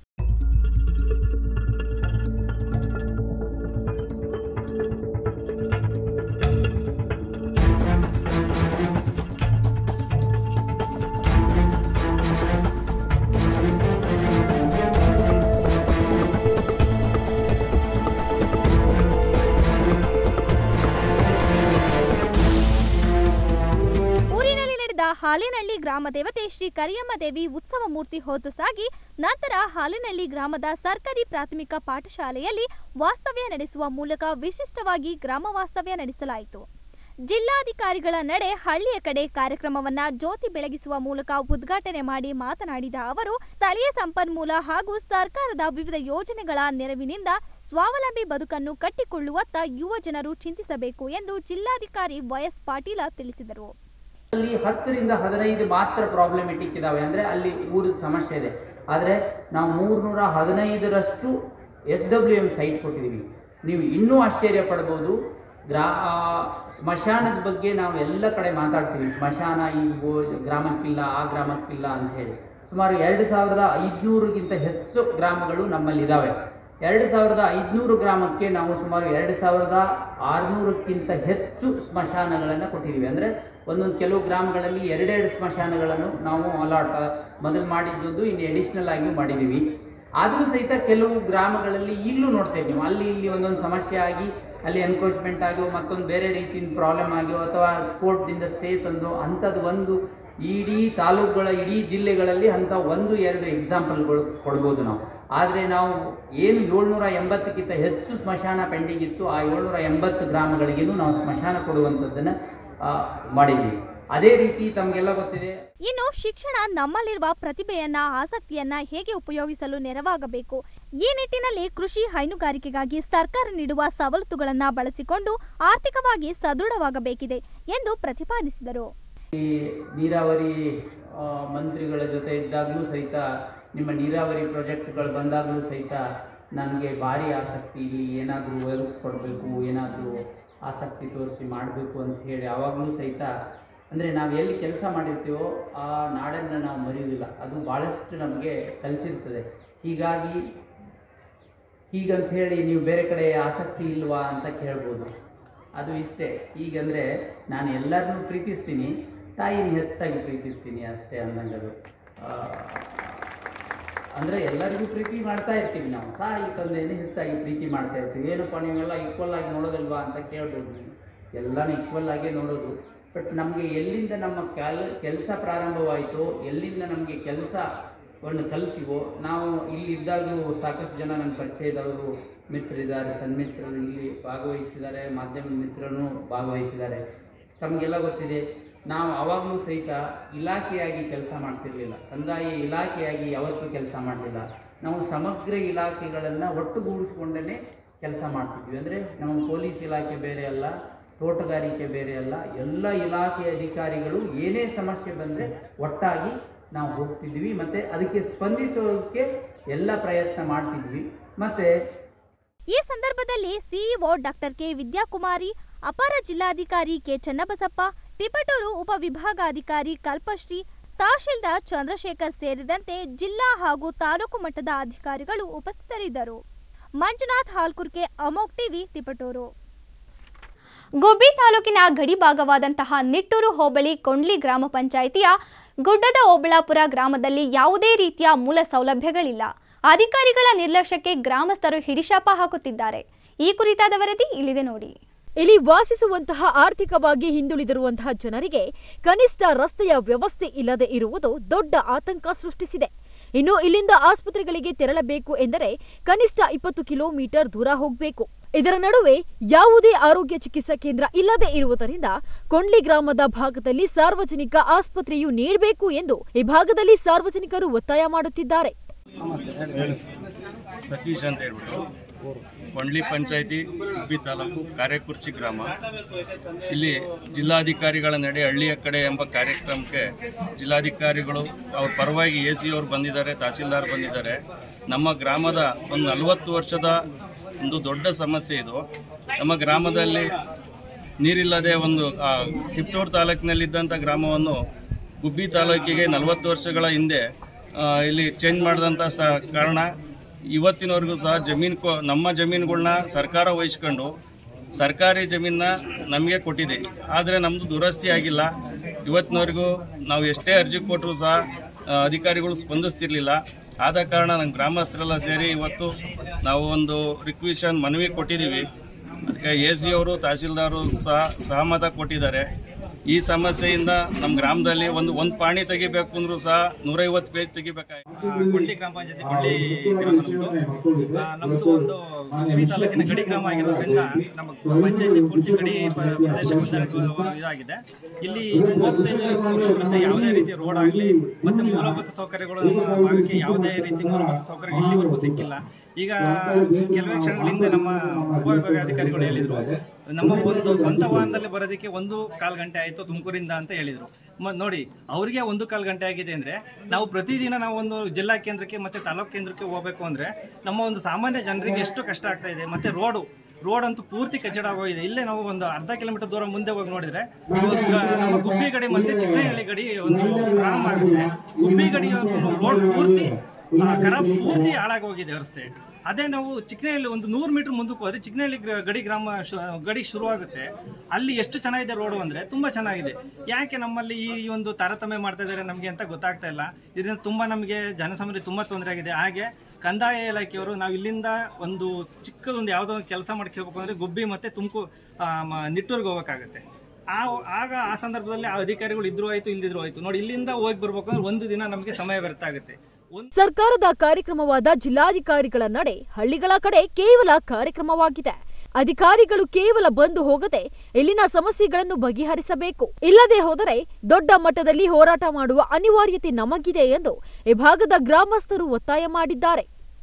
ಹಾಲೇನಹಳ್ಳಿ ಗ್ರಾಮ ದೇವತೆ ಶ್ರೀ ಕರಿಯಮ್ಮ ದೇವಿ ಉತ್ಸವ ಮೂರ್ತಿ ಹೊತ್ತು ಸಾಗಿ ನಂತರ ಹಾಲೇನಹಳ್ಳಿ ಗ್ರಾಮದ ಸರ್ಕಾರಿ ಪ್ರಾಥಮಿಕ ಪಾಠಶಾಲೆಯಲ್ಲಿ ವಾಸ್ತವ್ಯ ನಡೆಸುವ ಮೂಲಕ ವಿಶಿಷ್ಟವಾಗಿ ಗ್ರಾಮ ವಾಸ್ತವ್ಯ ನಡೆಸಲಾಯಿತು. ಜಿಲ್ಲಾಧಿಕಾರಿಗಳ ನಡೆ ಹಳ್ಳಿಯ ಕಡೆ ಕಾರ್ಯಕ್ರಮವನ್ನ ಜ್ಯೋತಿ ಬೆಳಗಿಸುವ ಮೂಲಕ ಉದ್ಘಾಟನೆ ಮಾಡಿ ಮಾತನಾಡಿದ ಅವರು, ಸ್ಥಳೀಯ ಸಂಪನ್ಮೂಲ ಹಾಗೂ ಸರ್ಕಾರದ ವಿವಿಧ ಯೋಜನೆಗಳ ನೆರವಿನಿಂದ ಸ್ವಾವಲಂಬಿ ಬದುಕನ್ನು ಕಟ್ಟಿಕೊಳ್ಳುವತ್ತ ಯುವ ಜನರು ಚಿಂತಿಸಬೇಕು ಎಂದು ಜಿಲ್ಲಾಧಿಕಾರಿ ವೈಎಸ್ ಪಾಟೀಲ ತಿಳಿಸಿದರು. ಅಲ್ಲಿ 10 ರಿಂದ 15 ಮಾತ್ರ ಪ್ರಾಬ್ಲಮೆಟಿಕ್ ಇದಾವೆ, ಅಂದರೆ ಅಲ್ಲಿ ಊರದ ಸಮಸ್ಯೆ ಇದೆ. ಆದರೆ ನಾವು 315ರಷ್ಟು SWM ಸೈಟ್ ಕೊಟ್ಟಿದ್ದೀವಿ. ನೀವು ಇನ್ನೂ ಆಶ್ಚರ್ಯ ಪಡ್ಬೋದು. ಸ್ಮಶಾನದ ಬಗ್ಗೆ ನಾವು ಎಲ್ಲ ಕಡೆ ಮಾತಾಡ್ತೀವಿ. ಸ್ಮಶಾನ ಈ ಗ್ರಾಮಕ್ಕಿಲ್ಲ, ಆ ಗ್ರಾಮಕ್ಕಿಲ್ಲ ಅಂತ ಹೇಳಿ. ಸುಮಾರು 2500ಗಿಂತ ಹೆಚ್ಚು ಗ್ರಾಮಗಳು ನಮ್ಮಲ್ಲಿದ್ದಾವೆ. 2500 ಗ್ರಾಮಕ್ಕೆ ನಾವು ಸುಮಾರು 2600ಕ್ಕಿಂತ ಹೆಚ್ಚು ಸ್ಮಶಾನಗಳನ್ನು ಕೊಟ್ಟಿದ್ದೀವಿ. ಅಂದರೆ ಒಂದೊಂದು ಕೆಲವು ಗ್ರಾಮಗಳಲ್ಲಿ 2 ಸ್ಮಶಾನಗಳನ್ನು ನಾವು ಮೊದಲು ಮಾಡಿದ್ದೊಂದು ಇನ್ನು ಎಡಿಷ್ನಲ್ ಆಗಿಯೂ ಮಾಡಿದ್ದೀವಿ. ಆದರೂ ಸಹಿತ ಕೆಲವು ಗ್ರಾಮಗಳಲ್ಲಿ ಈಗಲೂ ನೋಡ್ತೇವೆ ನೀವು, ಅಲ್ಲಿ ಇಲ್ಲಿ ಒಂದೊಂದು ಸಮಸ್ಯೆ ಆಗಿ ಅಲ್ಲಿ ಎನ್ಕ್ರೋಚ್ಮೆಂಟ್ ಆಗಿಯೋ ಮತ್ತೊಂದು ಬೇರೆ ರೀತಿಯ ಪ್ರಾಬ್ಲಮ್ ಆಗಿಯೋ ಅಥವಾ ಕೋರ್ಟ್ದಿಂದ ಸ್ಟೇ ತಂದು ಅಂಥದ್ದು ಒಂದು ಇಡೀ ತಾಲೂಕುಗಳ ಇಡೀ ಜಿಲ್ಲೆಗಳಲ್ಲಿ ಅಂಥ 1-2 ಎಕ್ಸಾಂಪಲ್ಗಳು ಕೊಡ್ಬೋದು ನಾವು. ಆದರೆ ನಾವು ಏನು 780ಕ್ಕಿಂತ ಹೆಚ್ಚು ಸ್ಮಶಾನ ಪೆಂಡಿಂಗ್ ಇತ್ತು, ಆ 780 ಗ್ರಾಮಗಳಿಗೇನು ನಾವು ಸ್ಮಶಾನ ಕೊಡುವಂಥದ್ದನ್ನು ಮಾಡಿದ್ದೀವಿ. ಅದೇ ರೀತಿ ತಮಗೆಲ್ಲ ಗೊತ್ತಿದೆ. ಇನ್ನು ಶಿಕ್ಷಣ ನಮ್ಮಲ್ಲಿರುವ ಪ್ರತಿಭೆಯನ್ನ ಆಸಕ್ತಿಯನ್ನ ಹೇಗೆ ಉಪಯೋಗಿಸಲು ನೆರವಾಗಬೇಕು, ಈ ನಿಟ್ಟಿನಲ್ಲಿ ಕೃಷಿ ಹೈನುಗಾರಿಕೆಗಾಗಿ ಸರ್ಕಾರ ನೀಡುವ ಸವಲತ್ತುಗಳನ್ನ ಬಳಸಿಕೊಂಡು ಆರ್ಥಿಕವಾಗಿ ಸದೃಢವಾಗಬೇಕಿದೆ ಎಂದು ಪ್ರತಿಪಾದಿಸಿದರು. ಈ ನೀರಾವರಿ ಮಂತ್ರಿಗಳ ಜೊತೆ ಇದ್ದಾಗಲೂ ಸಹಿತ, ನಿಮ್ಮ ನೀರಾವರಿ ಪ್ರಾಜೆಕ್ಟ್ಗಳು ಬಂದಾಗಲೂ ಸಹಿತ ನನಗೆ ಭಾರಿ ಆಸಕ್ತಿ, ಇಲ್ಲಿ ಏನಾದರೂ ಒದಗಿಸ್ಕೊಡ್ಬೇಕು, ಏನಾದರೂ ಆಸಕ್ತಿ ತೋರಿಸಿ ಮಾಡಬೇಕು ಅಂತ ಹೇಳಿ ಆವಾಗಲೂ ಸಹಿತ, ಅಂದರೆ ನಾವು ಎಲ್ಲಿ ಕೆಲಸ ಮಾಡಿರ್ತೀವೋ ಆ ನಾಡನ್ನು ನಾವು ಮರೆಯುವುದಿಲ್ಲ, ಅದು ಭಾಳಷ್ಟು ನಮಗೆ ಕಲಿಸಿರ್ತದೆ. ಹೀಗಂತ ಹೇಳಿ ನೀವು ಬೇರೆ ಕಡೆ ಆಸಕ್ತಿ ಇಲ್ವಾ ಅಂತ ಕೇಳ್ಬೋದು. ಅದು ಇಷ್ಟೇ. ಈಗಂದರೆ ನಾನು ಎಲ್ಲರನ್ನೂ ಪ್ರೀತಿಸ್ತೀನಿ, ತಾಯಿನ ಹೆಚ್ಚಾಗಿ ಪ್ರೀತಿಸ್ತೀನಿ ಅಷ್ಟೇ ಅಂದಂಗದು. ಅಂದರೆ ಎಲ್ಲರಿಗೂ ಪ್ರೀತಿ ಮಾಡ್ತಾ ಇರ್ತೀವಿ ನಾವು, ತಾಯಿ ತಂದೆಯನ್ನು ಹೆಚ್ಚಾಗಿ ಪ್ರೀತಿ ಮಾಡ್ತಾ ಇರ್ತೀವಿ. ಏನಪ್ಪ ನೀವೆಲ್ಲ ಈಕ್ವಲ್ ಆಗಿ ನೋಡೋದಲ್ವಾ ಅಂತ ಕೇಳ್ಬೋದು. ಎಲ್ಲನೂ ಈಕ್ವಲ್ ಆಗೇ ನೋಡೋದು. ಬಟ್ ನಮಗೆ ಎಲ್ಲಿಂದ ನಮ್ಮ ಕೆಲಸ ಪ್ರಾರಂಭವಾಯಿತೋ, ಎಲ್ಲಿಂದ ನಮಗೆ ಕೆಲಸವನ್ನು ಕಲ್ತೀವೋ, ನಾವು ಇಲ್ಲಿದ್ದಾಗಲೂ ಸಾಕಷ್ಟು ಜನ ನನ್ನ ಪರಿಚಯದವರು ಮಿತ್ರರಿದ್ದಾರೆ, ಸನ್ಮಿತ್ರರು ಇಲ್ಲಿ ಭಾಗವಹಿಸಿದ್ದಾರೆ, ಮಾಧ್ಯಮ ಮಿತ್ರರು ಭಾಗವಹಿಸಿದ್ದಾರೆ. ತಮಗೆಲ್ಲ ಗೊತ್ತಿದೆ, ನಾವು ಆವಾಗಲೂ ಸಹಿತ ಇಲಾಖೆಯಾಗಿ ಕೆಲಸ ಮಾಡ್ತಿರಲಿಲ್ಲ, ಕಂದಾಯ ಇಲಾಖೆಯಾಗಿ ಯಾವತ್ತೂ ಕೆಲಸ ಮಾಡಲಿಲ್ಲ. ನಾವು ಸಮಗ್ರ ಇಲಾಖೆಗಳನ್ನು ಒಟ್ಟುಗೂಡಿಸ್ಕೊಂಡೇ ಕೆಲಸ ಮಾಡ್ತಿದ್ವಿ. ಅಂದರೆ ನಮ್ಮ ಪೊಲೀಸ್ ಇಲಾಖೆ ಬೇರೆ ಅಲ್ಲ, ತೋಟಗಾರಿಕೆ ಬೇರೆ ಅಲ್ಲ, ಎಲ್ಲ ಇಲಾಖೆ ಅಧಿಕಾರಿಗಳು ಏನೇ ಸಮಸ್ಯೆ ಬಂದರೆ ಒಟ್ಟಾಗಿ ನಾವು ಹೋಗ್ತಿದ್ವಿ, ಮತ್ತು ಅದಕ್ಕೆ ಸ್ಪಂದಿಸೋದಕ್ಕೆ ಎಲ್ಲ ಪ್ರಯತ್ನ ಮಾಡ್ತಿದ್ವಿ. ಮತ್ತು ಈ ಸಂದರ್ಭದಲ್ಲಿ ಸಿಇಒ ಡಾಕ್ಟರ್ ಕೆ ವಿದ್ಯಾಕುಮಾರಿ, ಅಪರ ಜಿಲ್ಲಾಧಿಕಾರಿ ಕೆ ಚನ್ನಬಸಪ್ಪ, ತಿಪಟೂರು ಉಪವಿಭಾಗಾಧಿಕಾರಿ ಕಲ್ಪಶ್ರೀ, ತಹಶೀಲ್ದಾರ್ ಚಂದ್ರಶೇಖರ್ ಸೇರಿದಂತೆ ಜಿಲ್ಲಾ ಹಾಗೂ ತಾಲೂಕು ಮಟ್ಟದ ಅಧಿಕಾರಿಗಳು ಉಪಸ್ಥಿತರಿದ್ದರು. ಮಂಜುನಾಥ್ ಹಾಲ್ಕುರ್ಕೆ, ಅಮೋಕ್ ಟಿವಿ, ತಿಪಟೂರು. ಗುಬ್ಬಿ ತಾಲೂಕಿನ ಗಡಿ ಭಾಗವಾದಂತಹ ನಿಟ್ಟೂರು ಹೋಬಳಿ ಕೊಂಡ್ಲಿ ಗ್ರಾಮ ಪಂಚಾಯಿತಿಯ ಗುಡ್ಡದ ಓಬಳಾಪುರ ಗ್ರಾಮದಲ್ಲಿ ಯಾವುದೇ ರೀತಿಯ ಮೂಲ ಸೌಲಭ್ಯಗಳಿಲ್ಲ. ಅಧಿಕಾರಿಗಳ ನಿರ್ಲಕ್ಷ್ಯಕ್ಕೆ ಗ್ರಾಮಸ್ಥರು ಹಿಡಿಶಾಪ ಹಾಕುತ್ತಿದ್ದಾರೆ. ಈ ಕುರಿತಾದ ವರದಿ ಇಲ್ಲಿದೆ ನೋಡಿ. ಇಲ್ಲಿ ವಾಸಿಸುವಂತಹ ಆರ್ಥಿಕವಾಗಿ ಹಿಂದುಳಿದಿರುವಂತಹ ಜನರಿಗೆ ಕನಿಷ್ಠ ರಸ್ತೆಯ ವ್ಯವಸ್ಥೆ ಇಲ್ಲದೆ ಇರುವುದು ದೊಡ್ಡ ಆತಂಕ ಸೃಷ್ಟಿಸಿದೆ. ಇನ್ನು ಇಲ್ಲಿಂದ ಆಸ್ಪತ್ರೆಗಳಿಗೆ ತೆರಳಬೇಕು ಎಂದರೆ ಕನಿಷ್ಠ 20 ಕಿಲೋಮೀಟರ್ ದೂರ ಹೋಗಬೇಕು. ಇದರ ನಡುವೆ ಯಾವುದೇ ಆರೋಗ್ಯ ಚಿಕಿತ್ಸಾ ಕೇಂದ್ರ ಇಲ್ಲದೆ ಇರುವುದರಿಂದ ಕೊಂಡ್ಲಿ ಗ್ರಾಮದ ಭಾಗದಲ್ಲಿ ಸಾರ್ವಜನಿಕ ಆಸ್ಪತ್ರೆಯು ನೀಡಬೇಕು ಎಂದು ಈ ಭಾಗದಲ್ಲಿ ಸಾರ್ವಜನಿಕರು ಒತ್ತಾಯ ಮಾಡುತ್ತಿದ್ದಾರೆ. ಸತೀಶ್ ಅಂತ ಹೇಳ್ಬಿಟ್ಟು ಕೊಂಡ್ಲಿ ಪಂಚಾಯಿತಿ ಗುಬ್ಬಿ ತಾಲೂಕು ಕಾರೆಕುರ್ಚಿ ಗ್ರಾಮ. ಇಲ್ಲಿ ಜಿಲ್ಲಾಧಿಕಾರಿಗಳ ನಡೆ ಹಳ್ಳಿಯ ಕಡೆ ಎಂಬ ಕಾರ್ಯಕ್ರಮಕ್ಕೆ ಜಿಲ್ಲಾಧಿಕಾರಿಗಳು ಅವ್ರ ಪರವಾಗಿ AC ಅವರು ಬಂದಿದ್ದಾರೆ, ತಹಸೀಲ್ದಾರ್ ಬಂದಿದ್ದಾರೆ. ನಮ್ಮ ಗ್ರಾಮದ ಒಂದು 40 ವರ್ಷದ ಒಂದು ದೊಡ್ಡ ಸಮಸ್ಯೆ ಇದು. ನಮ್ಮ ಗ್ರಾಮದಲ್ಲಿ ನೀರಿಲ್ಲದೆ ಒಂದು ತಿಪಟೂರು ತಾಲೂಕಿನಲ್ಲಿದ್ದಂಥ ಗ್ರಾಮವನ್ನು ಗುಬ್ಬಿ ತಾಲೂಕಿಗೆ 40 ವರ್ಷಗಳ ಹಿಂದೆ ಇಲ್ಲಿ ಚೇಂಜ್ ಮಾಡಿದಂಥ ಕಾರಣ ಇವತ್ತಿನವರೆಗೂ ಸಹ ನಮ್ಮ ಜಮೀನುಗಳನ್ನ ಸರ್ಕಾರ ವಹಿಸ್ಕೊಂಡು ಸರ್ಕಾರಿ ಜಮೀನನ್ನ ನಮಗೆ ಕೊಟ್ಟಿದೆ. ಆದರೆ ನಮ್ಮದು ದುರಸ್ತಿ ಆಗಿಲ್ಲ. ಇವತ್ತಿನವರೆಗೂ ನಾವು ಎಷ್ಟೇ ಅರ್ಜಿ ಕೊಟ್ಟರೂ ಸಹ ಅಧಿಕಾರಿಗಳು ಸ್ಪಂದಿಸ್ತಿರ್ಲಿಲ್ಲ. ಆದ ಕಾರಣ ನಮ್ಮ ಗ್ರಾಮಸ್ಥರೆಲ್ಲ ಸೇರಿ ಇವತ್ತು ನಾವು ಒಂದು ರಿಕ್ವೆಷನ್ ಮನವಿ ಕೊಟ್ಟಿದ್ದೀವಿ. ಅದಕ್ಕೆ AC ಅವರು ತಹಸೀಲ್ದಾರು ಸಹ ಸಹಮತ ಕೊಟ್ಟಿದ್ದಾರೆ. ಈ ಸಮಸ್ಯೆಯಿಂದ ನಮ್ಮ ಗ್ರಾಮದಲ್ಲಿ ಒಂದು ಪಾಣಿ ತೆಗಿಬೇಕು ಅಂದ್ರೂ ಸಹ 150 ಪೇಜ್ ತೆಗಿಬೇಕಾಯ್ತು. ಕೊಂಡ್ಲಿ ಗ್ರಾಮ ಪಂಚಾಯತಿ ಕೊಂಡ್ಲಿ ನಮ್ಮದು ಒಂದು ಗುಬ್ಬಿ ತಾಲೂಕಿನ ಗಡಿ ಗ್ರಾಮ ಆಗಿರೋದ್ರಿಂದ ನಮ್ಮ ಪಂಚಾಯತಿ ಪೂರ್ತಿ ಗಡಿ ಪ್ರದೇಶ ಇದಾಗಿದೆ. ಇಲ್ಲಿ 35 ವರ್ಷಗಳಿಂದ ಯಾವುದೇ ರೀತಿ ರೋಡ್ ಆಗಲಿ ಮತ್ತು ಮೂಲಭೂತ ಸೌಕರ್ಯಗಳು ನಮ್ಮ ಭಾಗಕ್ಕೆ ಯಾವುದೇ ರೀತಿ ಮೂಲಭೂತ ಸೌಕರ್ಯ ಇಲ್ಲಿವರೆಗೂ ಸಿಕ್ಕಿಲ್ಲ. ಈಗ ಕೆಲವೇ ಕ್ಷಣಗಳಿಂದ ನಮ್ಮ ಉಪವಿಭಾಗಾಧಿಕಾರಿಗಳು ಹೇಳಿದ್ರು, ನಮ್ಮ ಒಂದು ಸ್ವಂತ ವಾಹನದಲ್ಲಿ ಬರೋದಕ್ಕೆ 1.25 ಗಂಟೆ ಆಯಿತು ತುಮಕೂರಿಂದ ಅಂತ ಹೇಳಿದರು. ನೋಡಿ, ಅವರಿಗೆ 1.25 ಗಂಟೆ ಆಗಿದೆ ಅಂದರೆ ನಾವು ಪ್ರತಿದಿನ ನಾವು ಒಂದು ಜಿಲ್ಲಾ ಕೇಂದ್ರಕ್ಕೆ ಮತ್ತು ತಾಲೂಕು ಕೇಂದ್ರಕ್ಕೆ ಹೋಗಬೇಕು ಅಂದರೆ ನಮ್ಮ ಒಂದು ಸಾಮಾನ್ಯ ಜನರಿಗೆ ಎಷ್ಟು ಕಷ್ಟ ಆಗ್ತಾ ಇದೆ. ಮತ್ತು ರೋಡ್ ಅಂತೂ ಪೂರ್ತಿ ಕಚ್ಚಡ ಆಗೋಗಿದೆ. ಇಲ್ಲೇ ನಾವು ಒಂದು ಅರ್ಧ ಕಿಲೋಮೀಟರ್ ದೂರ ಮುಂದೆ ಹೋಗಿ ನೋಡಿದರೆ ನಮ್ಮ ಗುಬ್ಬಿ ಗಡಿ ಮತ್ತು ಚಿಕ್ಕನಹಳ್ಳಿ ಗಡಿ ಒಂದು ಪ್ರಾರಂಭ ಆಗುತ್ತೆ. ಗುಬ್ಬಿ ಗಡಿಯವರೆಗೂ ರೋಡ್ ಪೂರ್ತಿ ಕರ ಪೂರ್ತಿ ಹಾಳಾಗಿ ಹೋಗಿದೆ ರಸ್ತೆ. ಅದೇ ನಾವು ಚಿಕ್ಕನಹಳ್ಳಿ ಒಂದು 100 ಮೀಟರ್ ಮುಂದಕ್ಕೆ ಹೋದರೆ ಚಿಕ್ಕನಹಳ್ಳಿ ಗಡಿ ಶುರುವಾಗುತ್ತೆ. ಅಲ್ಲಿ ಎಷ್ಟು ಚೆನ್ನಾಗಿದೆ ರೋಡು ಅಂದರೆ ತುಂಬ ಚೆನ್ನಾಗಿದೆ. ಯಾಕೆ ನಮ್ಮಲ್ಲಿ ಈ ಒಂದು ತಾರತಮ್ಯ ಮಾಡ್ತಾ ಇದ್ದಾರೆ ನಮಗೆ ಅಂತ ಗೊತ್ತಾಗ್ತಾ ಇಲ್ಲ. ಇದರಿಂದ ತುಂಬ ನಮಗೆ ಜನಸಾಮಾನ್ಯರಿಗೆ ತುಂಬ ತೊಂದರೆ ಆಗಿದೆ. ಹಾಗೆ ಕಂದಾಯ ಇಲಾಖೆಯವರು ನಾವು ಇಲ್ಲಿಂದ ಒಂದು ಚಿಕ್ಕದೊಂದು ಯಾವುದೋ ಒಂದು ಕೆಲಸ ಮಾಡ್ಕೋಬೇಕು ಅಂದರೆ ಗುಬ್ಬಿ ಮತ್ತು ನಿಟ್ಟೂರ್ಗೆ ಹೋಗೋಕ್ಕಾಗುತ್ತೆ. ಆಗ ಆ ಸಂದರ್ಭದಲ್ಲಿ ಆ ಅಧಿಕಾರಿಗಳು ಇದ್ರೂ ಆಯಿತು ಇಲ್ದಿದ್ರು ಆಯಿತು ನೋಡಿ, ಇಲ್ಲಿಂದ ಹೋಗಿ ಬರ್ಬೇಕು ಅಂದ್ರೆ ಒಂದು ದಿನ ನಮಗೆ ಸಮಯ ವ್ಯರ್ಥ ಆಗುತ್ತೆ. ಸರ್ಕಾರದ ಕಾರ್ಯಕ್ರಮವಾದ ಜಿಲ್ಲಾಧಿಕಾರಿಗಳ ನಡೆ ಹಳ್ಳಿಗಳ ಕಡೆ ಕೇವಲ ಕಾರ್ಯಕ್ರಮವಾಗಿದೆ. ಅಧಿಕಾರಿಗಳು ಕೇವಲ ಬಂದು ಹೋಗದೆ ಇಲ್ಲಿನ ಸಮಸ್ಯೆಗಳನ್ನು ಬಗೆಹರಿಸಬೇಕು. ಇಲ್ಲದೆ ಹೋದರೆ ದೊಡ್ಡ ಮಟ್ಟದಲ್ಲಿ ಹೋರಾಟ ಮಾಡುವ ಅನಿವಾರ್ಯತೆ ನಮಗಿದೆ ಎಂದು ಈ ಭಾಗದ ಗ್ರಾಮಸ್ಥರು ಒತ್ತಾಯ ಮಾಡಿದ್ದಾರೆ.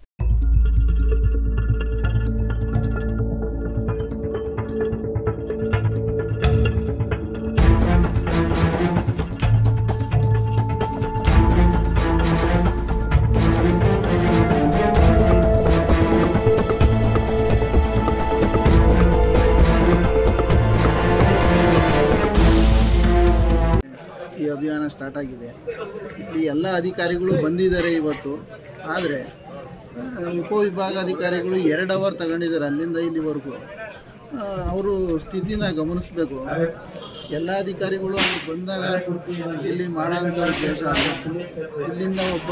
ಈ ಅಭಿಯಾನ ಸ್ಟಾರ್ಟ್ ಆಗಿದೆ. ಇಲ್ಲಿ ಎಲ್ಲ ಅಧಿಕಾರಿಗಳು ಬಂದಿದ್ದಾರೆ ಇವತ್ತು. ಆದರೆ ಉಪವಿಭಾಗಾಧಿಕಾರಿಗಳು 2 ಅವರ್ ತಗೊಂಡಿದ್ದಾರೆ ಅಲ್ಲಿಂದ ಇಲ್ಲಿವರೆಗೂ. ಅವರು ಸ್ಥಿತಿನ ಗಮನಿಸಬೇಕು. ಎಲ್ಲ ಅಧಿಕಾರಿಗಳು ಅಲ್ಲಿ ಬಂದಾಗ ಇಲ್ಲಿ ಮಾಡೋಂಥ ಉದ್ದೇಶ ಇಲ್ಲಿಂದ ಒಬ್ಬ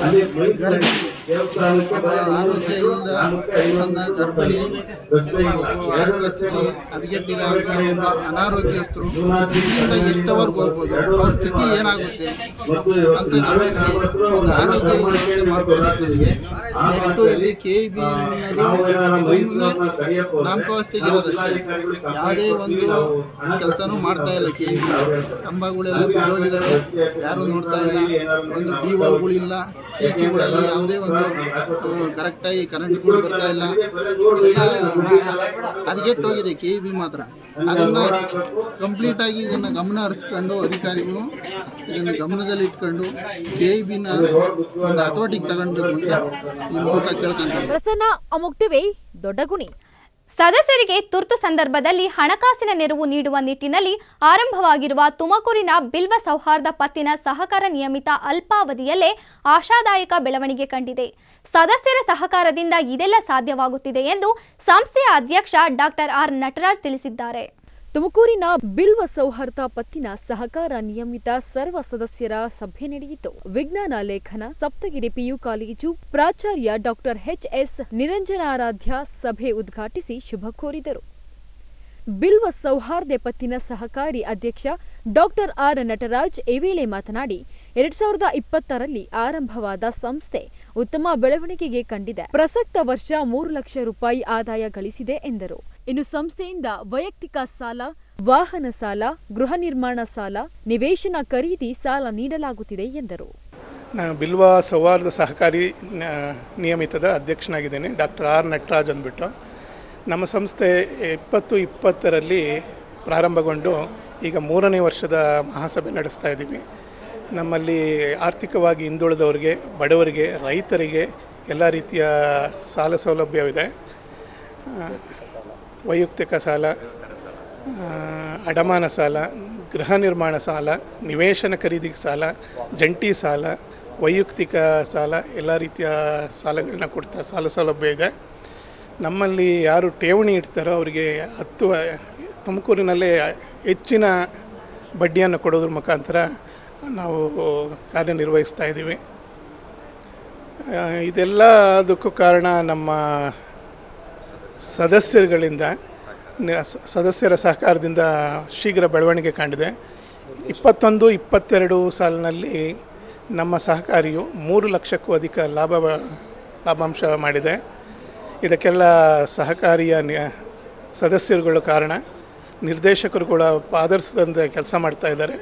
ಆರೋಗ್ಯ ಇಲ್ಲದ ಗರ್ಭಿಣಿ ಆರೋಗ್ಯ ಸ್ಥಿತಿ ಹದಗೆಟ್ಟಿರೋ ಅನಾರೋಗ್ಯಸ್ಥರು ಇಲ್ಲಿಂದ ಎಷ್ಟವರೆಗೂ ಹೋಗ್ಬೋದು, ಅವ್ರ ಸ್ಥಿತಿ ಏನಾಗುತ್ತೆ ಅಂತ ಗಮನಿಸಿ ಒಂದು ಆರೋಗ್ಯ ವ್ಯವಸ್ಥೆ ಮಾಡ್ಕೊಡ್ಬೇಕು ನಮಗೆ. ನೆಕ್ಸ್ಟು ಇಲ್ಲಿ KEB ಅನ್ನೋದು ನಾಮಕಾವಸ್ಥೆಗೆ ಇರೋದಷ್ಟೇ, ಯಾವುದೇ ಒಂದು ಕೆಲಸನೂ ಮಾಡ್ತಾ ಇಲ್ಲ. KEB ಕಂಬಗಳೆಲ್ಲ ಬಿದ್ದೋಗಿದ್ದಾವೆ, ಯಾರೂ ನೋಡ್ತಾ ಇಲ್ಲ. ಒಂದು ಡಿವೋಲ್ಗಳಿಲ್ಲ, TCಗಳಲ್ಲಿ ಯಾವುದೇ ಒಂದು ಕರೆಕ್ಟಾಗಿ ಕರೆಂಟ್ಗಳು ಬರ್ತಾ ಇಲ್ಲ. ಹದಗೆಟ್ಟೋಗಿದೆ KEB ಮಾತ್ರ. ಅದನ್ನು ಕಂಪ್ಲೀಟಾಗಿ ಇದನ್ನು ಗಮನ ಹರಿಸ್ಕೊಂಡು ಅಧಿಕಾರಿಗಳು ಇದನ್ನು ಗಮನದಲ್ಲಿ ಇಟ್ಕೊಂಡು KEBನ ಒಂದು ಹತೋಟಿಗೆ ತಗೊಂಡ್ಬೇಕು ಅಂತ ಈ ಮೂಲಕ ಕೇಳ್ಕೊಂತಾರೆ. ಪ್ರಸನ್ನ, ಅಮೋಘ್ ಟಿವಿ, ದೊಡ್ಡಗುಣಿ. ಸದಸ್ಯರಿಗೆ ತುರ್ತು ಸಂದರ್ಭದಲ್ಲಿ ಹಣಕಾಸಿನ ನೆರವು ನೀಡುವ ನಿಟ್ಟಿನಲ್ಲಿ ಆರಂಭವಾಗಿರುವ ತುಮಕೂರಿನ ಬಿಲ್ವ ಸೌಹಾರ್ದ ಪತ್ತಿನ ಸಹಕಾರ ನಿಯಮಿತ ಅಲ್ಪಾವಧಿಯಲ್ಲೇ ಆಶಾದಾಯಕ ಬೆಳವಣಿಗೆ ಕಂಡಿದೆ. ಸದಸ್ಯರ ಸಹಕಾರದಿಂದ ಇದೆಲ್ಲ ಸಾಧ್ಯವಾಗುತ್ತಿದೆ ಎಂದು ಸಂಸ್ಥೆಯ ಅಧ್ಯಕ್ಷ ಡಾಕ್ಟರ್ ಆರ್ ನಟರಾಜ್ ತಿಳಿಸಿದ್ದಾರೆ. ತುಮಕೂರಿನ ಬಿಲ್ವ ಸೌಹಾರ್ದ ಪತ್ತಿನ ಸಹಕಾರ ನಿಯಮಿತ ಸರ್ವ ಸದಸ್ಯರ ಸಭೆ ನಡೆಯಿತು. ವಿಜ್ಞಾನ ಲೇಖನ ಸಪ್ತಗಿರಿ PU ಕಾಲೇಜು ಪ್ರಾಚಾರ್ಯ ಡಾಕ್ಟರ್ HS ನಿರಂಜನಾರಾಧ್ಯ ಸಭೆ ಉದ್ಘಾಟಿಸಿ ಶುಭ ಕೋರಿದರು. ಬಿಲ್ವ ಸೌಹಾರ್ದ ಪತ್ತಿನ ಸಹಕಾರಿ ಅಧ್ಯಕ್ಷ ಡಾಕ್ಟರ್ ಆರ್ ನಟರಾಜ್ ಈ ವೇಳೆ ಮಾತನಾಡಿ 2020ರಲ್ಲಿ ಆರಂಭವಾದ ಸಂಸ್ಥೆ ಉತ್ತಮ ಬೆಳವಣಿಗೆಗೆ ಕಂಡಿದೆ. ಪ್ರಸಕ್ತ ವರ್ಷ 3 ಲಕ್ಷ ರೂಪಾಯಿ ಆದಾಯ ಗಳಿಸಿದೆ ಎಂದರು. ಇನ್ನು ಸಂಸ್ಥೆಯಿಂದ ವೈಯಕ್ತಿಕ ಸಾಲ, ವಾಹನ ಸಾಲ, ಗೃಹ ನಿರ್ಮಾಣ ಸಾಲ, ನಿವೇಶನ ಖರೀದಿ ಸಾಲ ನೀಡಲಾಗುತ್ತಿದೆ ಎಂದರು. ನಾನು ಬಿಲ್ವ ಸೌಹಾರ್ದ ಸಹಕಾರಿ ನಿಯಮಿತದ ಅಧ್ಯಕ್ಷನಾಗಿದ್ದೇನೆ, ಡಾಕ್ಟರ್ ಆರ್ ನಟರಾಜ್ ಅಂದ್ಬಿಟ್ಟು. ನಮ್ಮ ಸಂಸ್ಥೆ 2020ರಲ್ಲಿ ಪ್ರಾರಂಭಗೊಂಡು ಈಗ 3ನೇ ವರ್ಷದ ಮಹಾಸಭೆ ನಡೆಸ್ತಾ ಇದ್ದೀವಿ. ನಮ್ಮಲ್ಲಿ ಆರ್ಥಿಕವಾಗಿ ಹಿಂದುಳಿದವರಿಗೆ, ಬಡವರಿಗೆ, ರೈತರಿಗೆ ಎಲ್ಲ ರೀತಿಯ ಸಾಲ ಸೌಲಭ್ಯವಿದೆ. ವೈಯಕ್ತಿಕ ಸಾಲ, ಅಡಮಾನ ಸಾಲ, ಗೃಹ ನಿರ್ಮಾಣ ಸಾಲ, ನಿವೇಶನ ಖರೀದಿಗೆ ಸಾಲ, ಜಂಟಿ ಸಾಲ, ವೈಯಕ್ತಿಕ ಸಾಲ, ಎಲ್ಲ ರೀತಿಯ ಸಾಲಗಳನ್ನ ಕೊಡ್ತಾ ಸಾಲ ಸೌಲಭ್ಯ ಇದೆ. ನಮ್ಮಲ್ಲಿ ಯಾರು ಠೇವಣಿ ಇಡ್ತಾರೋ ಅವರಿಗೆ ತುಮಕೂರಿನಲ್ಲೇ ಹೆಚ್ಚಿನ ಬಡ್ಡಿಯನ್ನು ಕೊಡೋದ್ರ ಮುಖಾಂತರ ನಾವು ಕಾರ್ಯನಿರ್ವಹಿಸ್ತಾ ಇದ್ದೀವಿ. ಇದೆಲ್ಲದಕ್ಕೂ ಕಾರಣ ನಮ್ಮ ಸದಸ್ಯರ ಸಹಕಾರದಿಂದ ಶೀಘ್ರ ಬೆಳವಣಿಗೆ ಕಂಡಿದೆ. 21-22 ಸಾಲಿನಲ್ಲಿ ನಮ್ಮ ಸಹಕಾರಿಯು 3 ಲಕ್ಷಕ್ಕೂ ಅಧಿಕ ಲಾಭಾಂಶ ಮಾಡಿದೆ. ಇದಕ್ಕೆಲ್ಲ ಸಹಕಾರಿಯ ಸದಸ್ಯರುಗಳು ಕಾರಣ. ನಿರ್ದೇಶಕರುಗಳ ಆದರ್ಶದಂತೆ ಕೆಲಸ ಮಾಡ್ತಾ ಇದ್ದಾರೆ.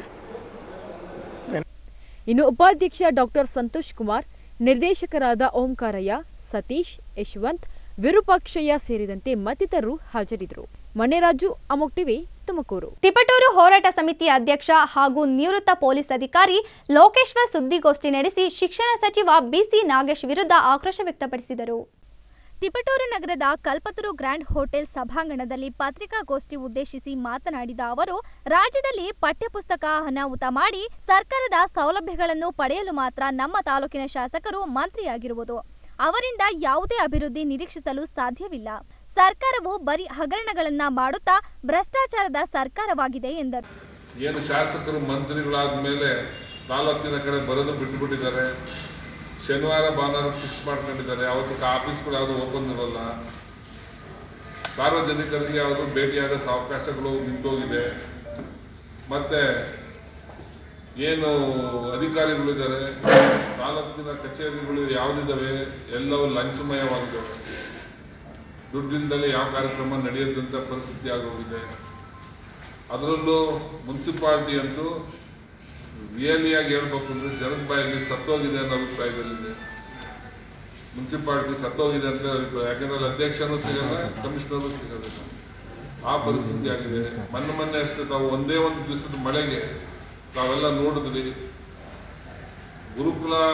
ಇನ್ನು ಉಪಾಧ್ಯಕ್ಷ ಡಾಕ್ಟರ್ ಸಂತೋಷ್ ಕುಮಾರ್, ನಿರ್ದೇಶಕರಾದ ಓಂಕಾರಯ್ಯ, ಸತೀಶ್, ಯಶವಂತ್, ವಿರೂಪಾಕ್ಷಯ್ಯ ಸೇರಿದಂತೆ ಮತ್ತಿತರರು ಹಾಜರಿದ್ದರು. ಮಣ್ಣೆರಾಜು, ಅಮೋಘ್ ಟಿವಿ, ತುಮಕೂರು. ತಿಪಟೂರು ಹೋರಾಟ ಸಮಿತಿ ಅಧ್ಯಕ್ಷ ಹಾಗೂ ನಿವೃತ್ತ ಪೊಲೀಸ್ ಅಧಿಕಾರಿ ಲೋಕೇಶ್ವರ್ ಸುದ್ದಿಗೋಷ್ಠಿ ನಡೆಸಿ ಶಿಕ್ಷಣ ಸಚಿವ BC ನಾಗೇಶ್ ವಿರುದ್ಧ ಆಕ್ರೋಶ ವ್ಯಕ್ತಪಡಿಸಿದರು. ತಿಪಟೂರು ನಗರದ ಕಲ್ಪತರು ಗ್ರ್ಯಾಂಡ್ ಹೋಟೆಲ್ ಸಭಾಂಗಣದಲ್ಲಿ ಪತ್ರಿಕಾಗೋಷ್ಠಿ ಉದ್ದೇಶಿಸಿ ಮಾತನಾಡಿದ ಅವರು, ರಾಜ್ಯದಲ್ಲಿ ಪಠ್ಯಪುಸ್ತಕ ಅನಾಹುತ ಮಾಡಿ ಸರ್ಕಾರದ ಸೌಲಭ್ಯಗಳನ್ನು ಪಡೆಯಲು ಮಾತ್ರ ನಮ್ಮ ತಾಲೂಕಿನ ಶಾಸಕರು ಮಂತ್ರಿಯಾಗಿರುವುದು. ಅವರಿಂದ ಯಾವುದೇ ಅಭಿವೃದ್ಧಿ ನಿರೀಕ್ಷಿಸಲು ಸಾಧ್ಯವಿಲ್ಲ. ಸರ್ಕಾರವು ಬರೀ ಹಗರಣಗಳನ್ನ ಮಾಡುತ್ತಾ ಭ್ರಷ್ಟಾಚಾರದ ಸರ್ಕಾರವಾಗಿದೆ ಎಂದರು. ಏನು ಶಾಸಕರು ಮಂತ್ರಿಗಳಾದ ಮೇಲೆ ತಾಲೂಕಿನ ಕಡೆ ಬರೋದು ಬಿಟ್ಟುಬಿಟ್ಟಿದ್ದಾರೆ. ಶನಿವಾರ ಭಾನುವಾರ ಫಿಕ್ಸ್ ಮಾಡ್ಕೊಂಡಿದ್ದಾರೆ. ಅವತ್ತಿಗೆ ಆಫೀಸ್ಗಳು ಯಾವುದು ಓಪನ್ ಇರೋಲ್ಲ. ಸಾರ್ವಜನಿಕರಿಗೆ ಯಾವುದು ಭೇಟಿಯಾದ ಅವಕಾಶಗಳು ನಿಂತೋಗಿದೆ. ಮತ್ತು ಏನು ಅಧಿಕಾರಿಗಳಿದ್ದಾರೆ, ತಾಲೂಕಿನ ಕಚೇರಿಗಳು ಯಾವುದಿದ್ದಾವೆ ಎಲ್ಲವೂ ಲಂಚಮಯವಾಗಿದ್ದಾವೆ. ದುಡ್ಡಿಂದಲೇ ಯಾವ ಕಾರ್ಯಕ್ರಮ ನಡೆಯೋದಂಥ ಪರಿಸ್ಥಿತಿ ಆಗೋಗಿದೆ. ಅದರಲ್ಲೂ ಮುನ್ಸಿಪಾಲ್ಟಿ ಅಂತೂ ರಿಯಲಿಯಾಗಿ ಹೇಳ್ಬೇಕು ಅಂದರೆ ಜನದ ಬಾಯಲ್ಲಿ ಸತ್ತೋಗಿದೆ ಅನ್ನೋ ಅಭಿಪ್ರಾಯದಲ್ಲಿದೆ. ಮುನ್ಸಿಪಾಲ್ಟಿ ಸತ್ತೋಗಿದೆ ಅಂತ ಅಭಿಪ್ರಾಯ. ಯಾಕೆಂದರೆ ಅಧ್ಯಕ್ಷನೂ ಸಿಗಲ್ಲ, ಕಮಿಷನರು ಸಿಗೋದಿಲ್ಲ. ಆ ಪರಿಸ್ಥಿತಿ ಆಗಿದೆ. ಮೊನ್ನೆ ಅಷ್ಟೇ ತಾವು ಒಂದೇ ಒಂದು ದಿವಸದ ಮಳೆಗೆ ತಾವೆಲ್ಲ ನೋಡಿದ್ರಿ. ಗುರುಕುಲ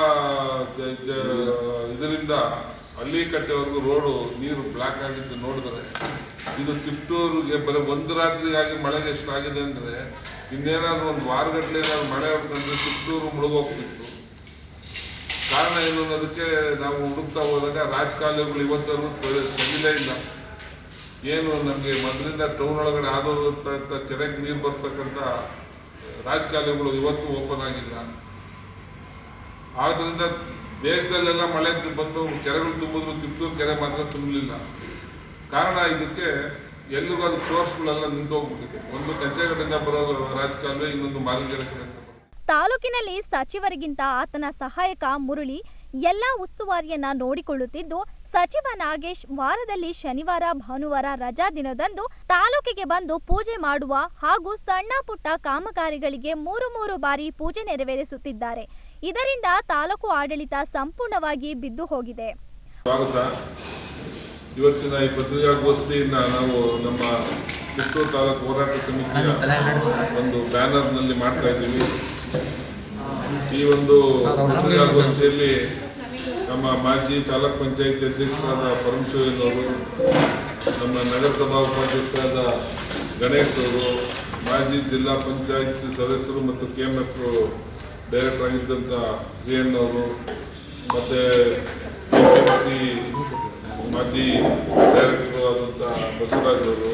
ಇದರಿಂದ ಹಳ್ಳಿಕಟ್ಟೆವರೆಗೂ ರೋಡು ನೀರು ಬ್ಲಾಕ್ ಆಗಿದ್ದು ನೋಡಿದ್ರೆ, ಇದು ತಿಪ್ಟೂರಿಗೆ ಬರೀ ಒಂದು ರಾತ್ರಿಗಾಗಿ ಮಳೆಗೆ ಎಷ್ಟಾಗಿದೆ ಅಂದರೆ ಇನ್ನೇನಾದ್ರೂ ಒಂದು ವಾರಗಟ್ಟಲೆ ಏನಾದ್ರು ಮಳೆ ಹೊಡ್ಕೊಂಡ್ರೆ ತಿಪ್ಟೂರು ಮುಳುಗೋಗ್ತಿತ್ತು. ಕಾರಣ ಏನು ಅನ್ನೋದಕ್ಕೆ ನಾವು ಹುಡುಕ್ತಾ ಹೋದಾಗ ರಾಜಕಾಲುವೆಗಳು ಇವತ್ತರೂ ತೆಗಿಲೇ ಇಲ್ಲ. ಏನು ನಮಗೆ ಮೊದಲಿಂದ ಟೌನ್ ಒಳಗಡೆ ಆದೋದಂಥ ಕೆರೆಗೆ ನೀರು ಬರ್ತಕ್ಕಂಥ ರಾಜಕಾಲುವೆಗಳು ಇವತ್ತು ಓಪನ್ ಆಗಿಲ್ಲ. ಆದ್ದರಿಂದ ದೇಶದಲ್ಲೆಲ್ಲ ಮಳೆ ಬಂದು ಕೆರೆಗಳು ತುಂಬಿದ್ರು, ತಿಪ್ಟೂರು ಕೆರೆ ಮಾತ್ರ ತುಂಬಲಿಲ್ಲ. ಕಾರಣ ಇದಕ್ಕೆ ಎಲ್ಲಿಗೂ ಅದು ಸೋರ್ಸ್ಗಳೆಲ್ಲ ನಿಂತೋಗ್ಬಿಟ್ಟಿದೆ. ಒಂದು ಕೆಂಚೇಗಡೆಯಿಂದ ಬರೋ ರಾಜಕಾಲುವೆ, ಇನ್ನೊಂದು ಮಾಲಿಕೆರೆ ಕಡೆ. ತಾಲೂಕಿನಲ್ಲಿ ಸಚಿವರಿಗಿಂತ ಆತನ ಸಹಾಯಕ ಮುರಳಿ ಎಲ್ಲಾ ಉಸ್ತುವಾರಿಯನ್ನ ನೋಡಿಕೊಳ್ಳುತ್ತಿದ್ದು, ಸಚಿವ ನಾಗೇಶ್ ವಾರದಲ್ಲಿ ಶನಿವಾರ ಭಾನುವಾರ ರಜಾ ದಿನದಂದು ತಾಲೂಕಿಗೆ ಬಂದು ಪೂಜೆ ಮಾಡುವ ಹಾಗೂ ಸಣ್ಣ ಪುಟ್ಟ ಕಾಮಗಾರಿಗಳಿಗೆ 3 ಬಾರಿ ಪೂಜೆ ನೆರವೇರಿಸುತ್ತಿದ್ದಾರೆ. ಇದರಿಂದ ತಾಲೂಕು ಆಡಳಿತ ಸಂಪೂರ್ಣವಾಗಿ ಬಿದ್ದು ಹೋಗಿದೆ. ಇವತ್ತಿನ ಈ ಪತ್ರಿಕಾಗೋಷ್ಠಿಯನ್ನ ನಾವು ನಮ್ಮ ಕಿತ್ತೂರು ತಾಲೂಕು ಹೋರಾಟ ಸಮಿತಿಯ ಒಂದು ಬ್ಯಾನರ್ನಲ್ಲಿ ಮಾಡ್ತಾ ಇದ್ದೀವಿ. ಈ ಒಂದು ಪತ್ರಿಕಾಗೋಷ್ಠಿಯಲ್ಲಿ ನಮ್ಮ ಮಾಜಿ ತಾಲೂಕ್ ಪಂಚಾಯತ್ ಅಧ್ಯಕ್ಷರಾದ ಪರಮಶಿವಯ್ಯನವರು, ನಮ್ಮ ನಗರಸಭಾ ಉಪಾಧ್ಯಕ್ಷರಾದ ಗಣೇಶ್ ಅವರು, ಮಾಜಿ ಜಿಲ್ಲಾ ಪಂಚಾಯತ್ ಸದಸ್ಯರು ಮತ್ತು KMF ಡೈರೆಕ್ಟರ್ ಆಗಿದ್ದಂಥ ಶ್ರೀಯಣ್ಣವರು, ಮತ್ತು KPMC ಮಾಜಿ ಡೈರೆಕ್ಟರ್ ಆದಂಥ ಬಸವರಾಜ್ ಅವರು,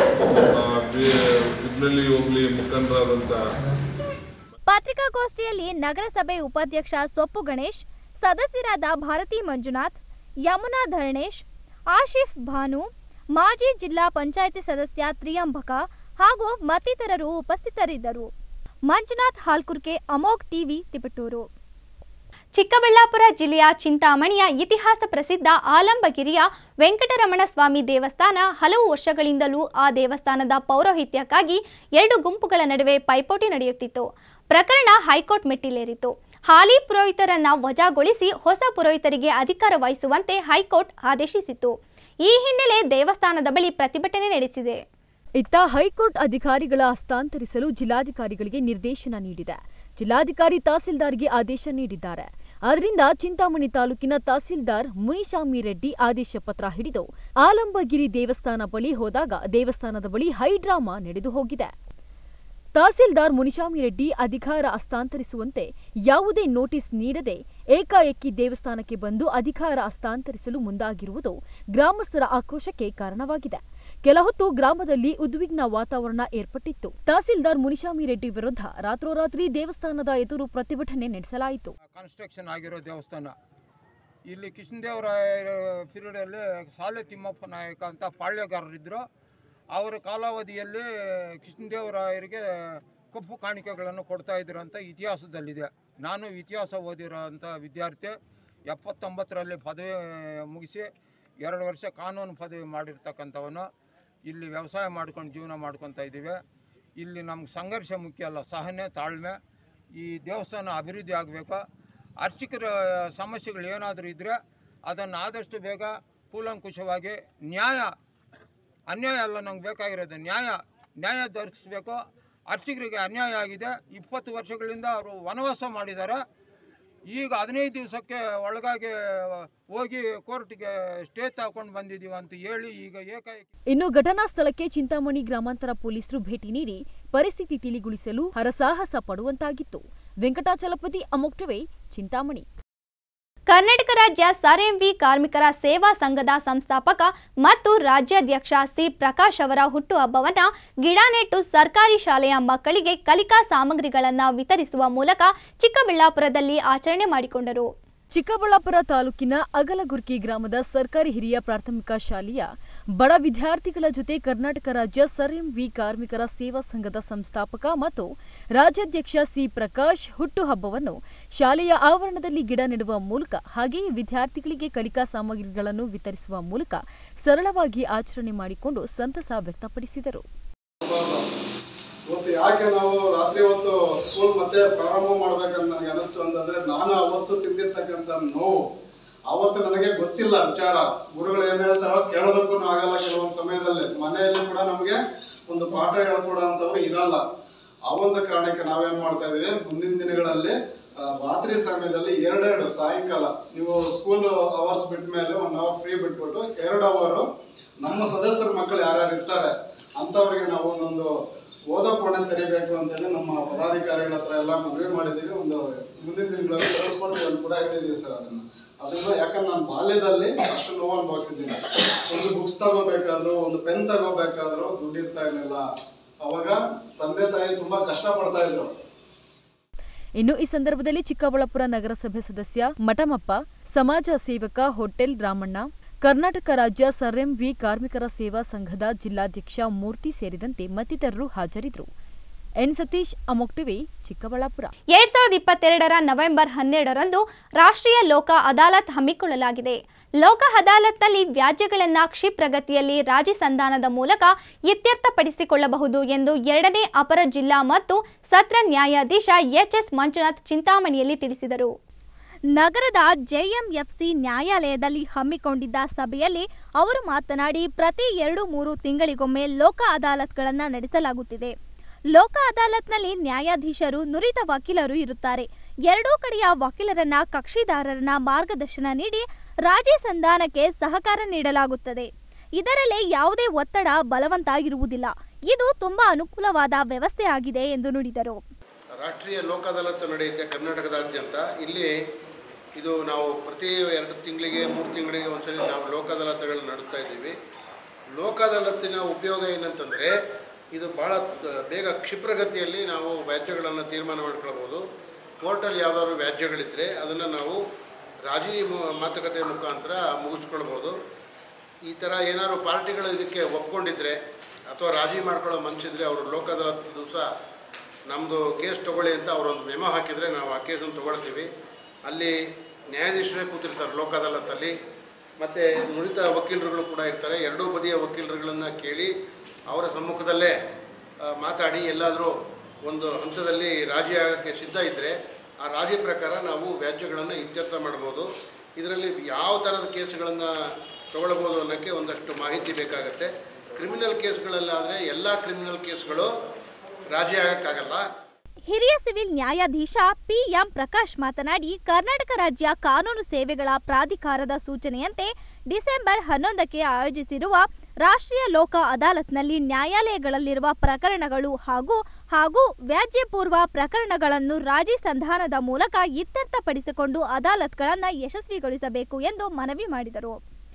ಬಿಬ್ನಳ್ಳಿ ಹೋಬಳಿ ಮುಖಂಡರಾದಂಥ. ಪತ್ರಿಕಾಗೋಷ್ಠಿಯಲ್ಲಿ ನಗರಸಭೆ ಉಪಾಧ್ಯಕ್ಷ ಸೊಪ್ಪು ಗಣೇಶ್, ಸದಸ್ಯರಾದ ಭಾರತಿ ಮಂಜುನಾಥ್, ಯಮುನಾ ಧರಣೇಶ್, ಆಶಿಫ್ ಭಾನು, ಮಾಜಿ ಜಿಲ್ಲಾ ಪಂಚಾಯಿತಿ ಸದಸ್ಯ ತ್ರಿಯಂಬಕ ಹಾಗೂ ಮತ್ತಿತರರು ಉಪಸ್ಥಿತರಿದ್ದರು. ಮಂಜುನಾಥ್ ಹಾಲ್ಕುರ್ಕೆ, ಅಮೋಘ್ ಟಿವಿ, ತಿಪಟೂರು. ಚಿಕ್ಕಬಳ್ಳಾಪುರ ಜಿಲ್ಲೆಯ ಚಿಂತಾಮಣಿಯ ಇತಿಹಾಸ ಪ್ರಸಿದ್ಧ ಆಲಂಬಗಿರಿಯ ವೆಂಕಟರಮಣ ಸ್ವಾಮಿ ದೇವಸ್ಥಾನ ಹಲವು ವರ್ಷಗಳಿಂದಲೂ ಆ ದೇವಸ್ಥಾನದ ಪೌರೋಹಿತ್ಯಕ್ಕಾಗಿ 2 ಗುಂಪುಗಳ ನಡುವೆ ಪೈಪೋಟಿ ನಡೆಯುತ್ತಿತ್ತು. ಪ್ರಕರಣ ಹೈಕೋರ್ಟ್ ಮೆಟ್ಟಿಲೇರಿತು. ಹಾಲಿ ಪುರೋಹಿತರನ್ನ ವಜಾಗೊಳಿಸಿ ಹೊಸ ಪುರೋಹಿತರಿಗೆ ಅಧಿಕಾರ ವಹಿಸುವಂತೆ ಹೈಕೋರ್ಟ್ ಆದೇಶಿಸಿತ್ತು. ಈ ಹಿನ್ನೆಲೆ ದೇವಸ್ಥಾನದ ಬಳಿ ಪ್ರತಿಭಟನೆ ನಡೆಸಿದೆ. ಇತ್ತ ಹೈಕೋರ್ಟ್ ಅಧಿಕಾರಿಗಳ ಹಸ್ತಾಂತರಿಸಲು ಜಿಲ್ಲಾಧಿಕಾರಿಗಳಿಗೆ ನಿರ್ದೇಶನ ನೀಡಿದೆ. ಜಿಲ್ಲಾಧಿಕಾರಿ ತಹಸೀಲ್ದಾರ್ಗೆ ಆದೇಶ ನೀಡಿದ್ದಾರೆ. ಆದ್ದರಿಂದ ಚಿಂತಾಮಣಿ ತಾಲೂಕಿನ ತಹಸೀಲ್ದಾರ್ ಮುನಿಶಾಮಿ ರೆಡ್ಡಿ ಆದೇಶ ಪತ್ರ ಹಿಡಿದು ಆಲಂಬಗಿರಿ ದೇವಸ್ಥಾನ ಬಳಿ ಹೋದಾಗ ದೇವಸ್ಥಾನದ ಬಳಿ ಹೈಡ್ರಾಮಾ ನಡೆದು ಹೋಗಿದೆ. ತಹಸೀಲ್ದಾರ್ ಮುನಿಶಾಮಿ ರೆಡ್ಡಿ ಅಧಿಕಾರ ಹಸ್ತಾಂತರಿಸುವಂತೆ ಯಾವುದೇ ನೋಟಿಸ್ ನೀಡದೆ ಏಕಾಏಕಿ ದೇವಸ್ಥಾನಕ್ಕೆ ಬಂದು ಅಧಿಕಾರ ಹಸ್ತಾಂತರಿಸಲು ಮುಂದಾಗಿರುವುದು ಗ್ರಾಮಸ್ಥರ ಆಕ್ರೋಶಕ್ಕೆ ಕಾರಣವಾಗಿದೆ. ಕೆಲ ಹೊತ್ತು ಗ್ರಾಮದಲ್ಲಿ ಉದ್ವಿಗ್ನ ವಾತಾವರಣ ಏರ್ಪಟ್ಟಿತ್ತು. ತಹಸೀಲ್ದಾರ್ ಮುನಿಶಾಮಿ ರೆಡ್ಡಿ ವಿರುದ್ಧ ರಾತ್ರೋರಾತ್ರಿ ದೇವಸ್ಥಾನದ ಎದುರು ಪ್ರತಿಭಟನೆ ನಡೆಸಲಾಯಿತು. ಕನ್ಸ್ಟ್ರಕ್ಷನ್ ಆಗಿರೋ ದೇವಸ್ಥಾನ ಇಲ್ಲಿ ಕೃಷ್ಣದೇವರಾಯರ ಪೀರಿಯಡ್ ಅಲ್ಲಿ ಸಾಲೆ ತಿಮ್ಮಪ್ಪ ನಾಯಕ ಅಂತ ಪಾಳ್ಯಗಾರರಿದ್ರು. ಅವರ ಕಾಲಾವಧಿಯಲ್ಲಿ ಕೃಷ್ಣದೇವರಾಯರಿಗೆ ಕಪ್ಪು ಕಾಣಿಕೆಗಳನ್ನು ಕೊಡ್ತಾ ಇದ್ರು ಅಂತ ಇತಿಹಾಸದಲ್ಲಿದೆ. ನಾನು ಇತಿಹಾಸ ಓದಿರೋ ಅಂಥ ವಿದ್ಯಾರ್ಥಿ. 79ರಲ್ಲಿ ಪದವಿ ಮುಗಿಸಿ 2 ವರ್ಷ ಕಾನೂನು ಪದವಿ ಮಾಡಿರ್ತಕ್ಕಂಥವನು. ಇಲ್ಲಿ ವ್ಯವಸಾಯ ಮಾಡ್ಕೊಂಡು ಜೀವನ ಮಾಡ್ಕೊತಾ ಇದ್ದೀವಿ. ಇಲ್ಲಿ ನಮ್ಗೆ ಸಂಘರ್ಷ ಮುಖ್ಯ ಅಲ್ಲ, ಸಹನೆ, ತಾಳ್ಮೆ. ಈ ದೇವಸ್ಥಾನ ಅಭಿವೃದ್ಧಿ ಆಗಬೇಕು. ಅರ್ಚಕರ ಸಮಸ್ಯೆಗಳು ಏನಾದರೂ ಇದ್ದರೆ ಅದನ್ನು ಆದಷ್ಟು ಬೇಗ ಕೂಲಂಕುಷವಾಗಿ ಅನ್ಯಾಯ ಅಲ್ಲ, ನಂಗೆ ಬೇಕಾಗಿರೋದು ನ್ಯಾಯ ದೊರಕಿಸ್ಬೇಕು. ಅರ್ಚಕರಿಗೆ ಅನ್ಯಾಯ ಆಗಿದೆ. 20 ವರ್ಷಗಳಿಂದ ಅವರು ವನವಾಸ ಮಾಡಿದ್ದಾರೆ. ಈಗ 15 ದಿವಸಕ್ಕೆ ಒಳಗಾಗಿ ಹೋಗಿ ಕೋರ್ಟ್ಗೆ ಸ್ಟೇ ತಗೊಂಡು ಬಂದಿದ್ದೀವಿ ಅಂತ ಹೇಳಿ ಈಗ ಏಕಾಏಕಿ. ಇನ್ನು ಘಟನಾ ಸ್ಥಳಕ್ಕೆ ಚಿಂತಾಮಣಿ ಗ್ರಾಮಾಂತರ ಪೊಲೀಸರು ಭೇಟಿ ನೀಡಿ ಪರಿಸ್ಥಿತಿ ತಿಳಿಗೊಳಿಸಲು ಹರಸಾಹಸ ಪಡುವಂತಾಗಿತ್ತು. ವೆಂಕಟಾಚಲಪತಿ, ಅಮೋಕ್ ಟಿವಿ, ಚಿಂತಾಮಣಿ. ಕರ್ನಾಟಕ ರಾಜ್ಯ ಸರ್ಎಂವಿ ಕಾರ್ಮಿಕರ ಸೇವಾ ಸಂಘದ ಸಂಸ್ಥಾಪಕ ಮತ್ತು ರಾಜ್ಯಾಧ್ಯಕ್ಷ ಸಿ ಪ್ರಕಾಶ್ ಅವರ ಹುಟ್ಟುಹಬ್ಬವನ್ನು ಗಿಡ ನೆಟ್ಟು ಸರ್ಕಾರಿ ಶಾಲೆಯ ಮಕ್ಕಳಿಗೆ ಕಲಿಕಾ ಸಾಮಗ್ರಿಗಳನ್ನು ವಿತರಿಸುವ ಮೂಲಕ ಚಿಕ್ಕಬಳ್ಳಾಪುರದಲ್ಲಿ ಆಚರಣೆ ಮಾಡಿಕೊಂಡರು. ಚಿಕ್ಕಬಳ್ಳಾಪುರ ತಾಲೂಕಿನ ಅಗಲಗುರ್ಕಿ ಗ್ರಾಮದ ಸರ್ಕಾರಿ ಹಿರಿಯ ಪ್ರಾಥಮಿಕ ಶಾಲೆಯ ಬಡ ವಿದ್ಯಾರ್ಥಿಗಳ ಜೊತೆ ಕರ್ನಾಟಕ ರಾಜ್ಯ ಸರ್ಎಂವಿ ಕಾರ್ಮಿಕರ ಸೇವಾ ಸಂಘದ ಸಂಸ್ಥಾಪಕ ಮತ್ತು ರಾಜ್ಯಾಧ್ಯಕ್ಷ ಸಿ ಪ್ರಕಾಶ್ ಹುಟ್ಟುಹಬ್ಬವನ್ನು ಶಾಲೆಯ ಆವರಣದಲ್ಲಿ ಗಿಡ ನೆಡುವ ಮೂಲಕ ಹಾಗೆಯೇ ವಿದ್ಯಾರ್ಥಿಗಳಿಗೆ ಕಲಿಕಾ ಸಾಮಗ್ರಿಗಳನ್ನು ವಿತರಿಸುವ ಮೂಲಕ ಸರಳವಾಗಿ ಆಚರಣೆ ಮಾಡಿಕೊಂಡು ಸಂತಸ ವ್ಯಕ್ತಪಡಿಸಿದರು. ಇವತ್ತು ಯಾಕೆ ನಾವು ರಾತ್ರಿ ಹೊತ್ತು ಸ್ಕೂಲ್ ಮತ್ತೆ ಪ್ರಾರಂಭ ಮಾಡ್ಬೇಕಂತ ನನಗೆ ಅನಿಸ್ತು ಅಂತಂದ್ರೆ, ನಾನು ಅವತ್ತು ತಿಂದಿರ್ತಕ್ಕಂಥ ನೋವು ಅವತ್ತು ನನಗೆ ಗೊತ್ತಿಲ್ಲ ವಿಚಾರ. ಗುರುಗಳು ಏನ್ ಹೇಳ್ತಾರೋ ಕೇಳೋದಕ್ಕೂ ಆಗಲ್ಲ. ಕೆಲವೊಂದು ಸಮಯದಲ್ಲಿ ಮನೆಯಲ್ಲಿ ಕೂಡ ನಮ್ಗೆ ಒಂದು ಪಾಠ ಹೇಳ್ಕೊಡೋ ಅಂತವ್ರು ಇರಲ್ಲ. ಆ ಒಂದು ಕಾರಣಕ್ಕೆ ನಾವೇನ್ ಮಾಡ್ತಾ ಇದೀವಿ, ಮುಂದಿನ ದಿನಗಳಲ್ಲಿ ರಾತ್ರಿ ಸಮಯದಲ್ಲಿ 2 ಸಾಯಂಕಾಲ ನೀವು ಸ್ಕೂಲ್ ಅವರ್ಸ್ ಬಿಟ್ಟ ಮೇಲೆ 1 ಅವರ್ ಫ್ರೀ ಬಿಟ್ಬಿಟ್ಟು 2 ಅವರ್ ನಮ್ಮ ಸದಸ್ಯರ ಮಕ್ಕಳು ಯಾರ್ಯಾರು ಇರ್ತಾರೆ ಅಂತವ್ರಿಗೆ ನಾವು ಒಂದೊಂದು ಓದೋ ಕೋಣೆ ತೆರಿಬೇಕು ಅಂತೇಳಿ ನಮ್ಮ ಪದಾಧಿಕಾರಿಗಳ ಹತ್ರ ಎಲ್ಲ ಮನವಿ ಮಾಡಿದ್ದೀವಿ. ಒಂದು ಮುಂದಿನ ದಿನಗಳಲ್ಲಿ ತರಿಸ್ಕೊಡ್ತೀವಿ ಕೂಡ ಹೇಳಿದೀವಿ ಸರ್. ಅದನ್ನ ಯಾಕಂದ್ರೆ ನಾನು ಬಾಲ್ಯದಲ್ಲಿ ಅಷ್ಟು ನೋವು ಅನುಭವಿಸಿದ್ದೀನಿ. ಒಂದು ಬುಕ್ಸ್ ತಗೋಬೇಕಾದ್ರು, ಒಂದು ಪೆನ್ ತಗೋಬೇಕಾದ್ರು ದುಡ್ಡು ಇರ್ತಾ ಇರಲಿಲ್ಲ. ಅವಾಗ ತಂದೆ ತಾಯಿ ತುಂಬಾ ಕಷ್ಟ ಪಡ್ತಾ ಇದ್ರು. ಇನ್ನು ಈ ಸಂದರ್ಭದಲ್ಲಿ ಚಿಕ್ಕಬಳ್ಳಾಪುರ ನಗರಸಭೆ ಸದಸ್ಯ ಮಠಮಪ್ಪ, ಸಮಾಜ ಸೇವಕ ಹೋಟೆಲ್ ರಾಮಣ್ಣ, ಕರ್ನಾಟಕ ರಾಜ್ಯ ಸರ್ಎಂವಿ ಕಾರ್ಮಿಕರ ಸೇವಾ ಸಂಘದ ಜಿಲ್ಲಾಧ್ಯಕ್ಷ ಮೂರ್ತಿ ಸೇರಿದಂತೆ ಮತ್ತಿತರರು ಹಾಜರಿದ್ದರು. ಎನ್ ಸತೀಶ್, ಅಮೋಕ್ ಟಿವಿ, ಚಿಕ್ಕಬಳ್ಳಾಪುರ. 2022 ನವೆಂಬರ್ 12ರಂದು ರಾಷ್ಟ್ರೀಯ ಲೋಕ ಅದಾಲತ್ ಹಮ್ಮಿಕೊಳ್ಳಲಾಗಿದೆ. ಲೋಕ ಅದಾಲತ್ನಲ್ಲಿ ವ್ಯಾಜ್ಯಗಳನ್ನು ಕ್ಷಿಪ್ರಗತಿಯಲ್ಲಿ ರಾಜಿ ಸಂಧಾನದ ಮೂಲಕ ಇತ್ಯರ್ಥಪಡಿಸಿಕೊಳ್ಳಬಹುದು ಎಂದು 2ನೇ ಅಪರ ಜಿಲ್ಲಾ ಮತ್ತು ಸತ್ರ ನ್ಯಾಯಾಧೀಶ ಎಚ್ಎಸ್ ಮಂಜುನಾಥ್ ಚಿಂತಾಮಣಿಯಲ್ಲಿ ತಿಳಿಸಿದರು. ನಗರದ ಜೆಎಂಎಫ್ಸಿ ನ್ಯಾಯಾಲಯದಲ್ಲಿ ಹಮ್ಮಿಕೊಂಡಿದ್ದ ಸಭೆಯಲ್ಲಿ ಅವರು ಮಾತನಾಡಿ, ಪ್ರತಿ 2-3 ತಿಂಗಳಿಗೊಮ್ಮೆ ಲೋಕ ಅದಾಲತ್ಗಳನ್ನು ನಡೆಸಲಾಗುತ್ತಿದೆ. ಲೋಕ ಅದಾಲತ್ನಲ್ಲಿ ನ್ಯಾಯಾಧೀಶರು, ನುರಿತ ವಕೀಲರು ಇರುತ್ತಾರೆ. ಎರಡೂ ಕಡೆಯ ವಕೀಲರನ್ನ, ಕಕ್ಷಿದಾರರನ್ನ ಮಾರ್ಗದರ್ಶನ ನೀಡಿ ರಾಜಿ ಸಂಧಾನಕ್ಕೆ ಸಹಕಾರ ನೀಡಲಾಗುತ್ತದೆ. ಇದರಲ್ಲಿ ಯಾವುದೇ ಒತ್ತಡ, ಬಲವಂತ ಇರುವುದಿಲ್ಲ. ಇದು ತುಂಬಾ ಅನುಕೂಲವಾದ ವ್ಯವಸ್ಥೆ ಆಗಿದೆ ಎಂದು ನುಡಿದರು. ರಾಷ್ಟ್ರೀಯ ಲೋಕ ಅದಾಲತ್ ನಡೆಯುತ್ತೆ ಕರ್ನಾಟಕದಾದ್ಯಂತ. ಇಲ್ಲಿ ಇದು ನಾವು ಪ್ರತಿ 2 ತಿಂಗಳಿಗೆ 3 ತಿಂಗಳಿಗೆ ಒಂದ್ಸರಿ ನಾವು ಲೋಕ ಅದಾಲತ್ಗಳನ್ನು ನಡೆಸ್ತಾ ಇದ್ದೀವಿ. ಲೋಕ ಅದಾಲತ್ತಿನ ಉಪಯೋಗ ಏನಂತಂದರೆ, ಇದು ಭಾಳ ಬೇಗ ಕ್ಷಿಪ್ರಗತಿಯಲ್ಲಿ ನಾವು ವ್ಯಾಜ್ಯಗಳನ್ನು ತೀರ್ಮಾನ ಮಾಡ್ಕೊಳ್ಬೋದು. ಕೋರ್ಟಲ್ಲಿ ಯಾವುದಾದ್ರು ವ್ಯಾಜ್ಯಗಳಿದ್ದರೆ ಅದನ್ನು ನಾವು ರಾಜಿ ಮಾತುಕತೆ ಮುಖಾಂತರ ಮುಗಿಸ್ಕೊಳ್ಬೋದು. ಈ ಥರ ಏನಾದ್ರು ಪಾರ್ಟಿಗಳು ಇದಕ್ಕೆ ಒಪ್ಕೊಂಡಿದ್ರೆ ಅಥವಾ ರಾಜಿ ಮಾಡ್ಕೊಳ್ಳೋ ಮನಸ್ಸಿದ್ರೆ ಅವರು ಲೋಕ ಅದಾಲತ್ ದಿವಸ ನಮ್ಮದು ಕೇಸ್ ತೊಗೊಳ್ಳಿ ಅಂತ ಅವರೊಂದು ಮೆಮೊ ಹಾಕಿದರೆ ನಾವು ಆ ಕೇಸನ್ನು ತೊಗೊಳ್ತೀವಿ. ಅಲ್ಲಿ ನ್ಯಾಯಾಧೀಶರೇ ಕೂತಿರ್ತಾರೆ ಲೋಕ ಅದಾಲತ್ತಲ್ಲಿ, ಮತ್ತು ನುರಿತ ವಕೀಲರುಗಳು ಕೂಡ ಇರ್ತಾರೆ. ಎರಡೂ ಬದಿಯ ವಕೀಲರುಗಳನ್ನು ಕೇಳಿ ಅವರ ಸಮ್ಮುಖದಲ್ಲೇ ಮಾತಾಡಿ ಎಲ್ಲಾದರೂ ಒಂದು ಹಂತದಲ್ಲಿ ರಾಜಿ ಆಗೋಕ್ಕೆ ಸಿದ್ಧ ಇದ್ದರೆ ಆ ರಾಜಿ ಪ್ರಕಾರ ನಾವು ವ್ಯಾಜ್ಯಗಳನ್ನು ಇತ್ಯರ್ಥ ಮಾಡ್ಬೋದು. ಇದರಲ್ಲಿ ಯಾವ ಥರದ ಕೇಸುಗಳನ್ನು ತೊಗೊಳ್ಬೋದು ಅನ್ನೋಕ್ಕೆ ಒಂದಷ್ಟು ಮಾಹಿತಿ ಬೇಕಾಗುತ್ತೆ. ಕ್ರಿಮಿನಲ್ ಕೇಸ್ಗಳಲ್ಲಾದರೆ ಎಲ್ಲ ಕ್ರಿಮಿನಲ್ ಕೇಸ್ಗಳು ರಾಜಿ ಆಗೋಕ್ಕಾಗಲ್ಲ. ಹಿರಿಯ ಸಿವಿಲ್ ನ್ಯಾಯಾಧೀಶ ಪಿಎಂ ಪ್ರಕಾಶ್ ಮಾತನಾಡಿ, ಕರ್ನಾಟಕ ರಾಜ್ಯ ಕಾನೂನು ಸೇವೆಗಳ ಪ್ರಾಧಿಕಾರದ ಸೂಚನೆಯಂತೆ ಡಿಸೆಂಬರ್ 11ಕ್ಕೆ ಆಯೋಜಿಸಿರುವ ರಾಷ್ಟ್ರೀಯ ಲೋಕ ಅದಾಲತ್ನಲ್ಲಿ ನ್ಯಾಯಾಲಯಗಳಲ್ಲಿರುವ ಪ್ರಕರಣಗಳು ಹಾಗೂ ವ್ಯಾಜ್ಯಪೂರ್ವ ಪ್ರಕರಣಗಳನ್ನು ರಾಜಿ ಸಂಧಾನದ ಮೂಲಕ ಇತ್ಯರ್ಥಪಡಿಸಿಕೊಂಡು ಅದಾಲತ್ಗಳನ್ನು ಯಶಸ್ವಿಗೊಳಿಸಬೇಕು ಎಂದು ಮನವಿ ಮಾಡಿದರು.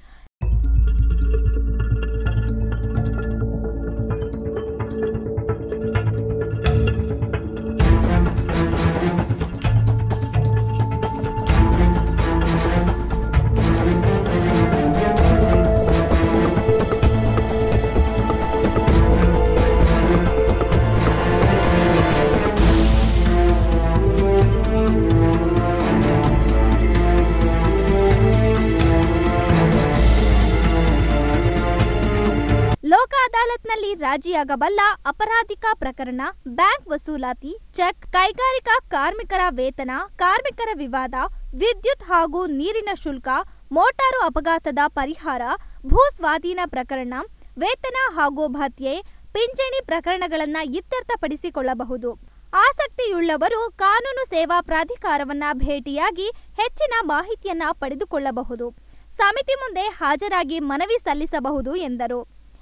ಲೋಕ ಅದಾಲತ್ನಲ್ಲಿ ರಾಜಿಯಾಗಬಲ್ಲ ಅಪರಾಧಿಕ ಪ್ರಕರಣ, ಬ್ಯಾಂಕ್ ವಸೂಲಾತಿ, ಚೆಕ್, ಕೈಗಾರಿಕಾ ಕಾರ್ಮಿಕರ ವೇತನ, ಕಾರ್ಮಿಕರ ವಿವಾದ, ವಿದ್ಯುತ್ ಹಾಗೂ ನೀರಿನ ಶುಲ್ಕ, ಮೋಟಾರು ಅಪಘಾತದ ಪರಿಹಾರ, ಭೂ ಸ್ವಾಧೀನ ಪ್ರಕರಣ, ವೇತನ ಹಾಗೂ ಭತ್ಯೆ, ಪಿಂಚಣಿ ಪ್ರಕರಣಗಳನ್ನು ಇತ್ಯರ್ಥಪಡಿಸಿಕೊಳ್ಳಬಹುದು. ಆಸಕ್ತಿಯುಳ್ಳವರು ಕಾನೂನು ಸೇವಾ ಪ್ರಾಧಿಕಾರವನ್ನ ಭೇಟಿಯಾಗಿ ಹೆಚ್ಚಿನ ಮಾಹಿತಿಯನ್ನ ಪಡೆದುಕೊಳ್ಳಬಹುದು. ಸಮಿತಿ ಮುಂದೆ ಹಾಜರಾಗಿ ಮನವಿ ಸಲ್ಲಿಸಬಹುದು ಎಂದರು.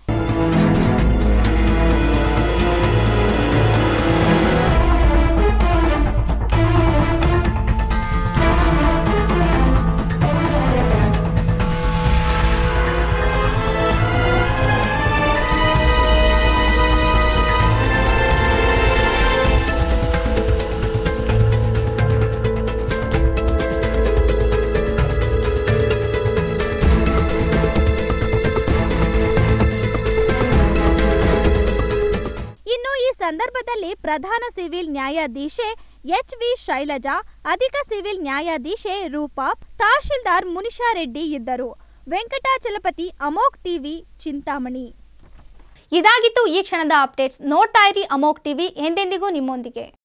ಸಂದರ್ಭದಲ್ಲಿ ಪ್ರಧಾನ ಸಿವಿಲ್ ನ್ಯಾಯಾಧೀಶೆ ಎಚ್.ವಿ. ಶೈಲಜಾ, ಅಧಿಕ ಸಿವಿಲ್ ನ್ಯಾಯಾಧೀಶೆ ರೂಪಾ, ತಹಶೀಲ್ದಾರ್ ಮುನಿಷಾ ರೆಡ್ಡಿ ಇದ್ದರು. ವೆಂಕಟಾಚಲಪತಿ, ಅಮೋಕ್ ಟಿವಿ, ಚಿಂತಾಮಣಿ. ಇದಾಗಿತ್ತು ಈ ಕ್ಷಣದ ಅಪ್ಡೇಟ್ಸ್. ನೋಡ್ತಾ ಇರಿ ಅಮೋಕ್ ಟಿವಿ, ಎಂದೆಂದಿಗೂ ನಿಮ್ಮೊಂದಿಗೆ.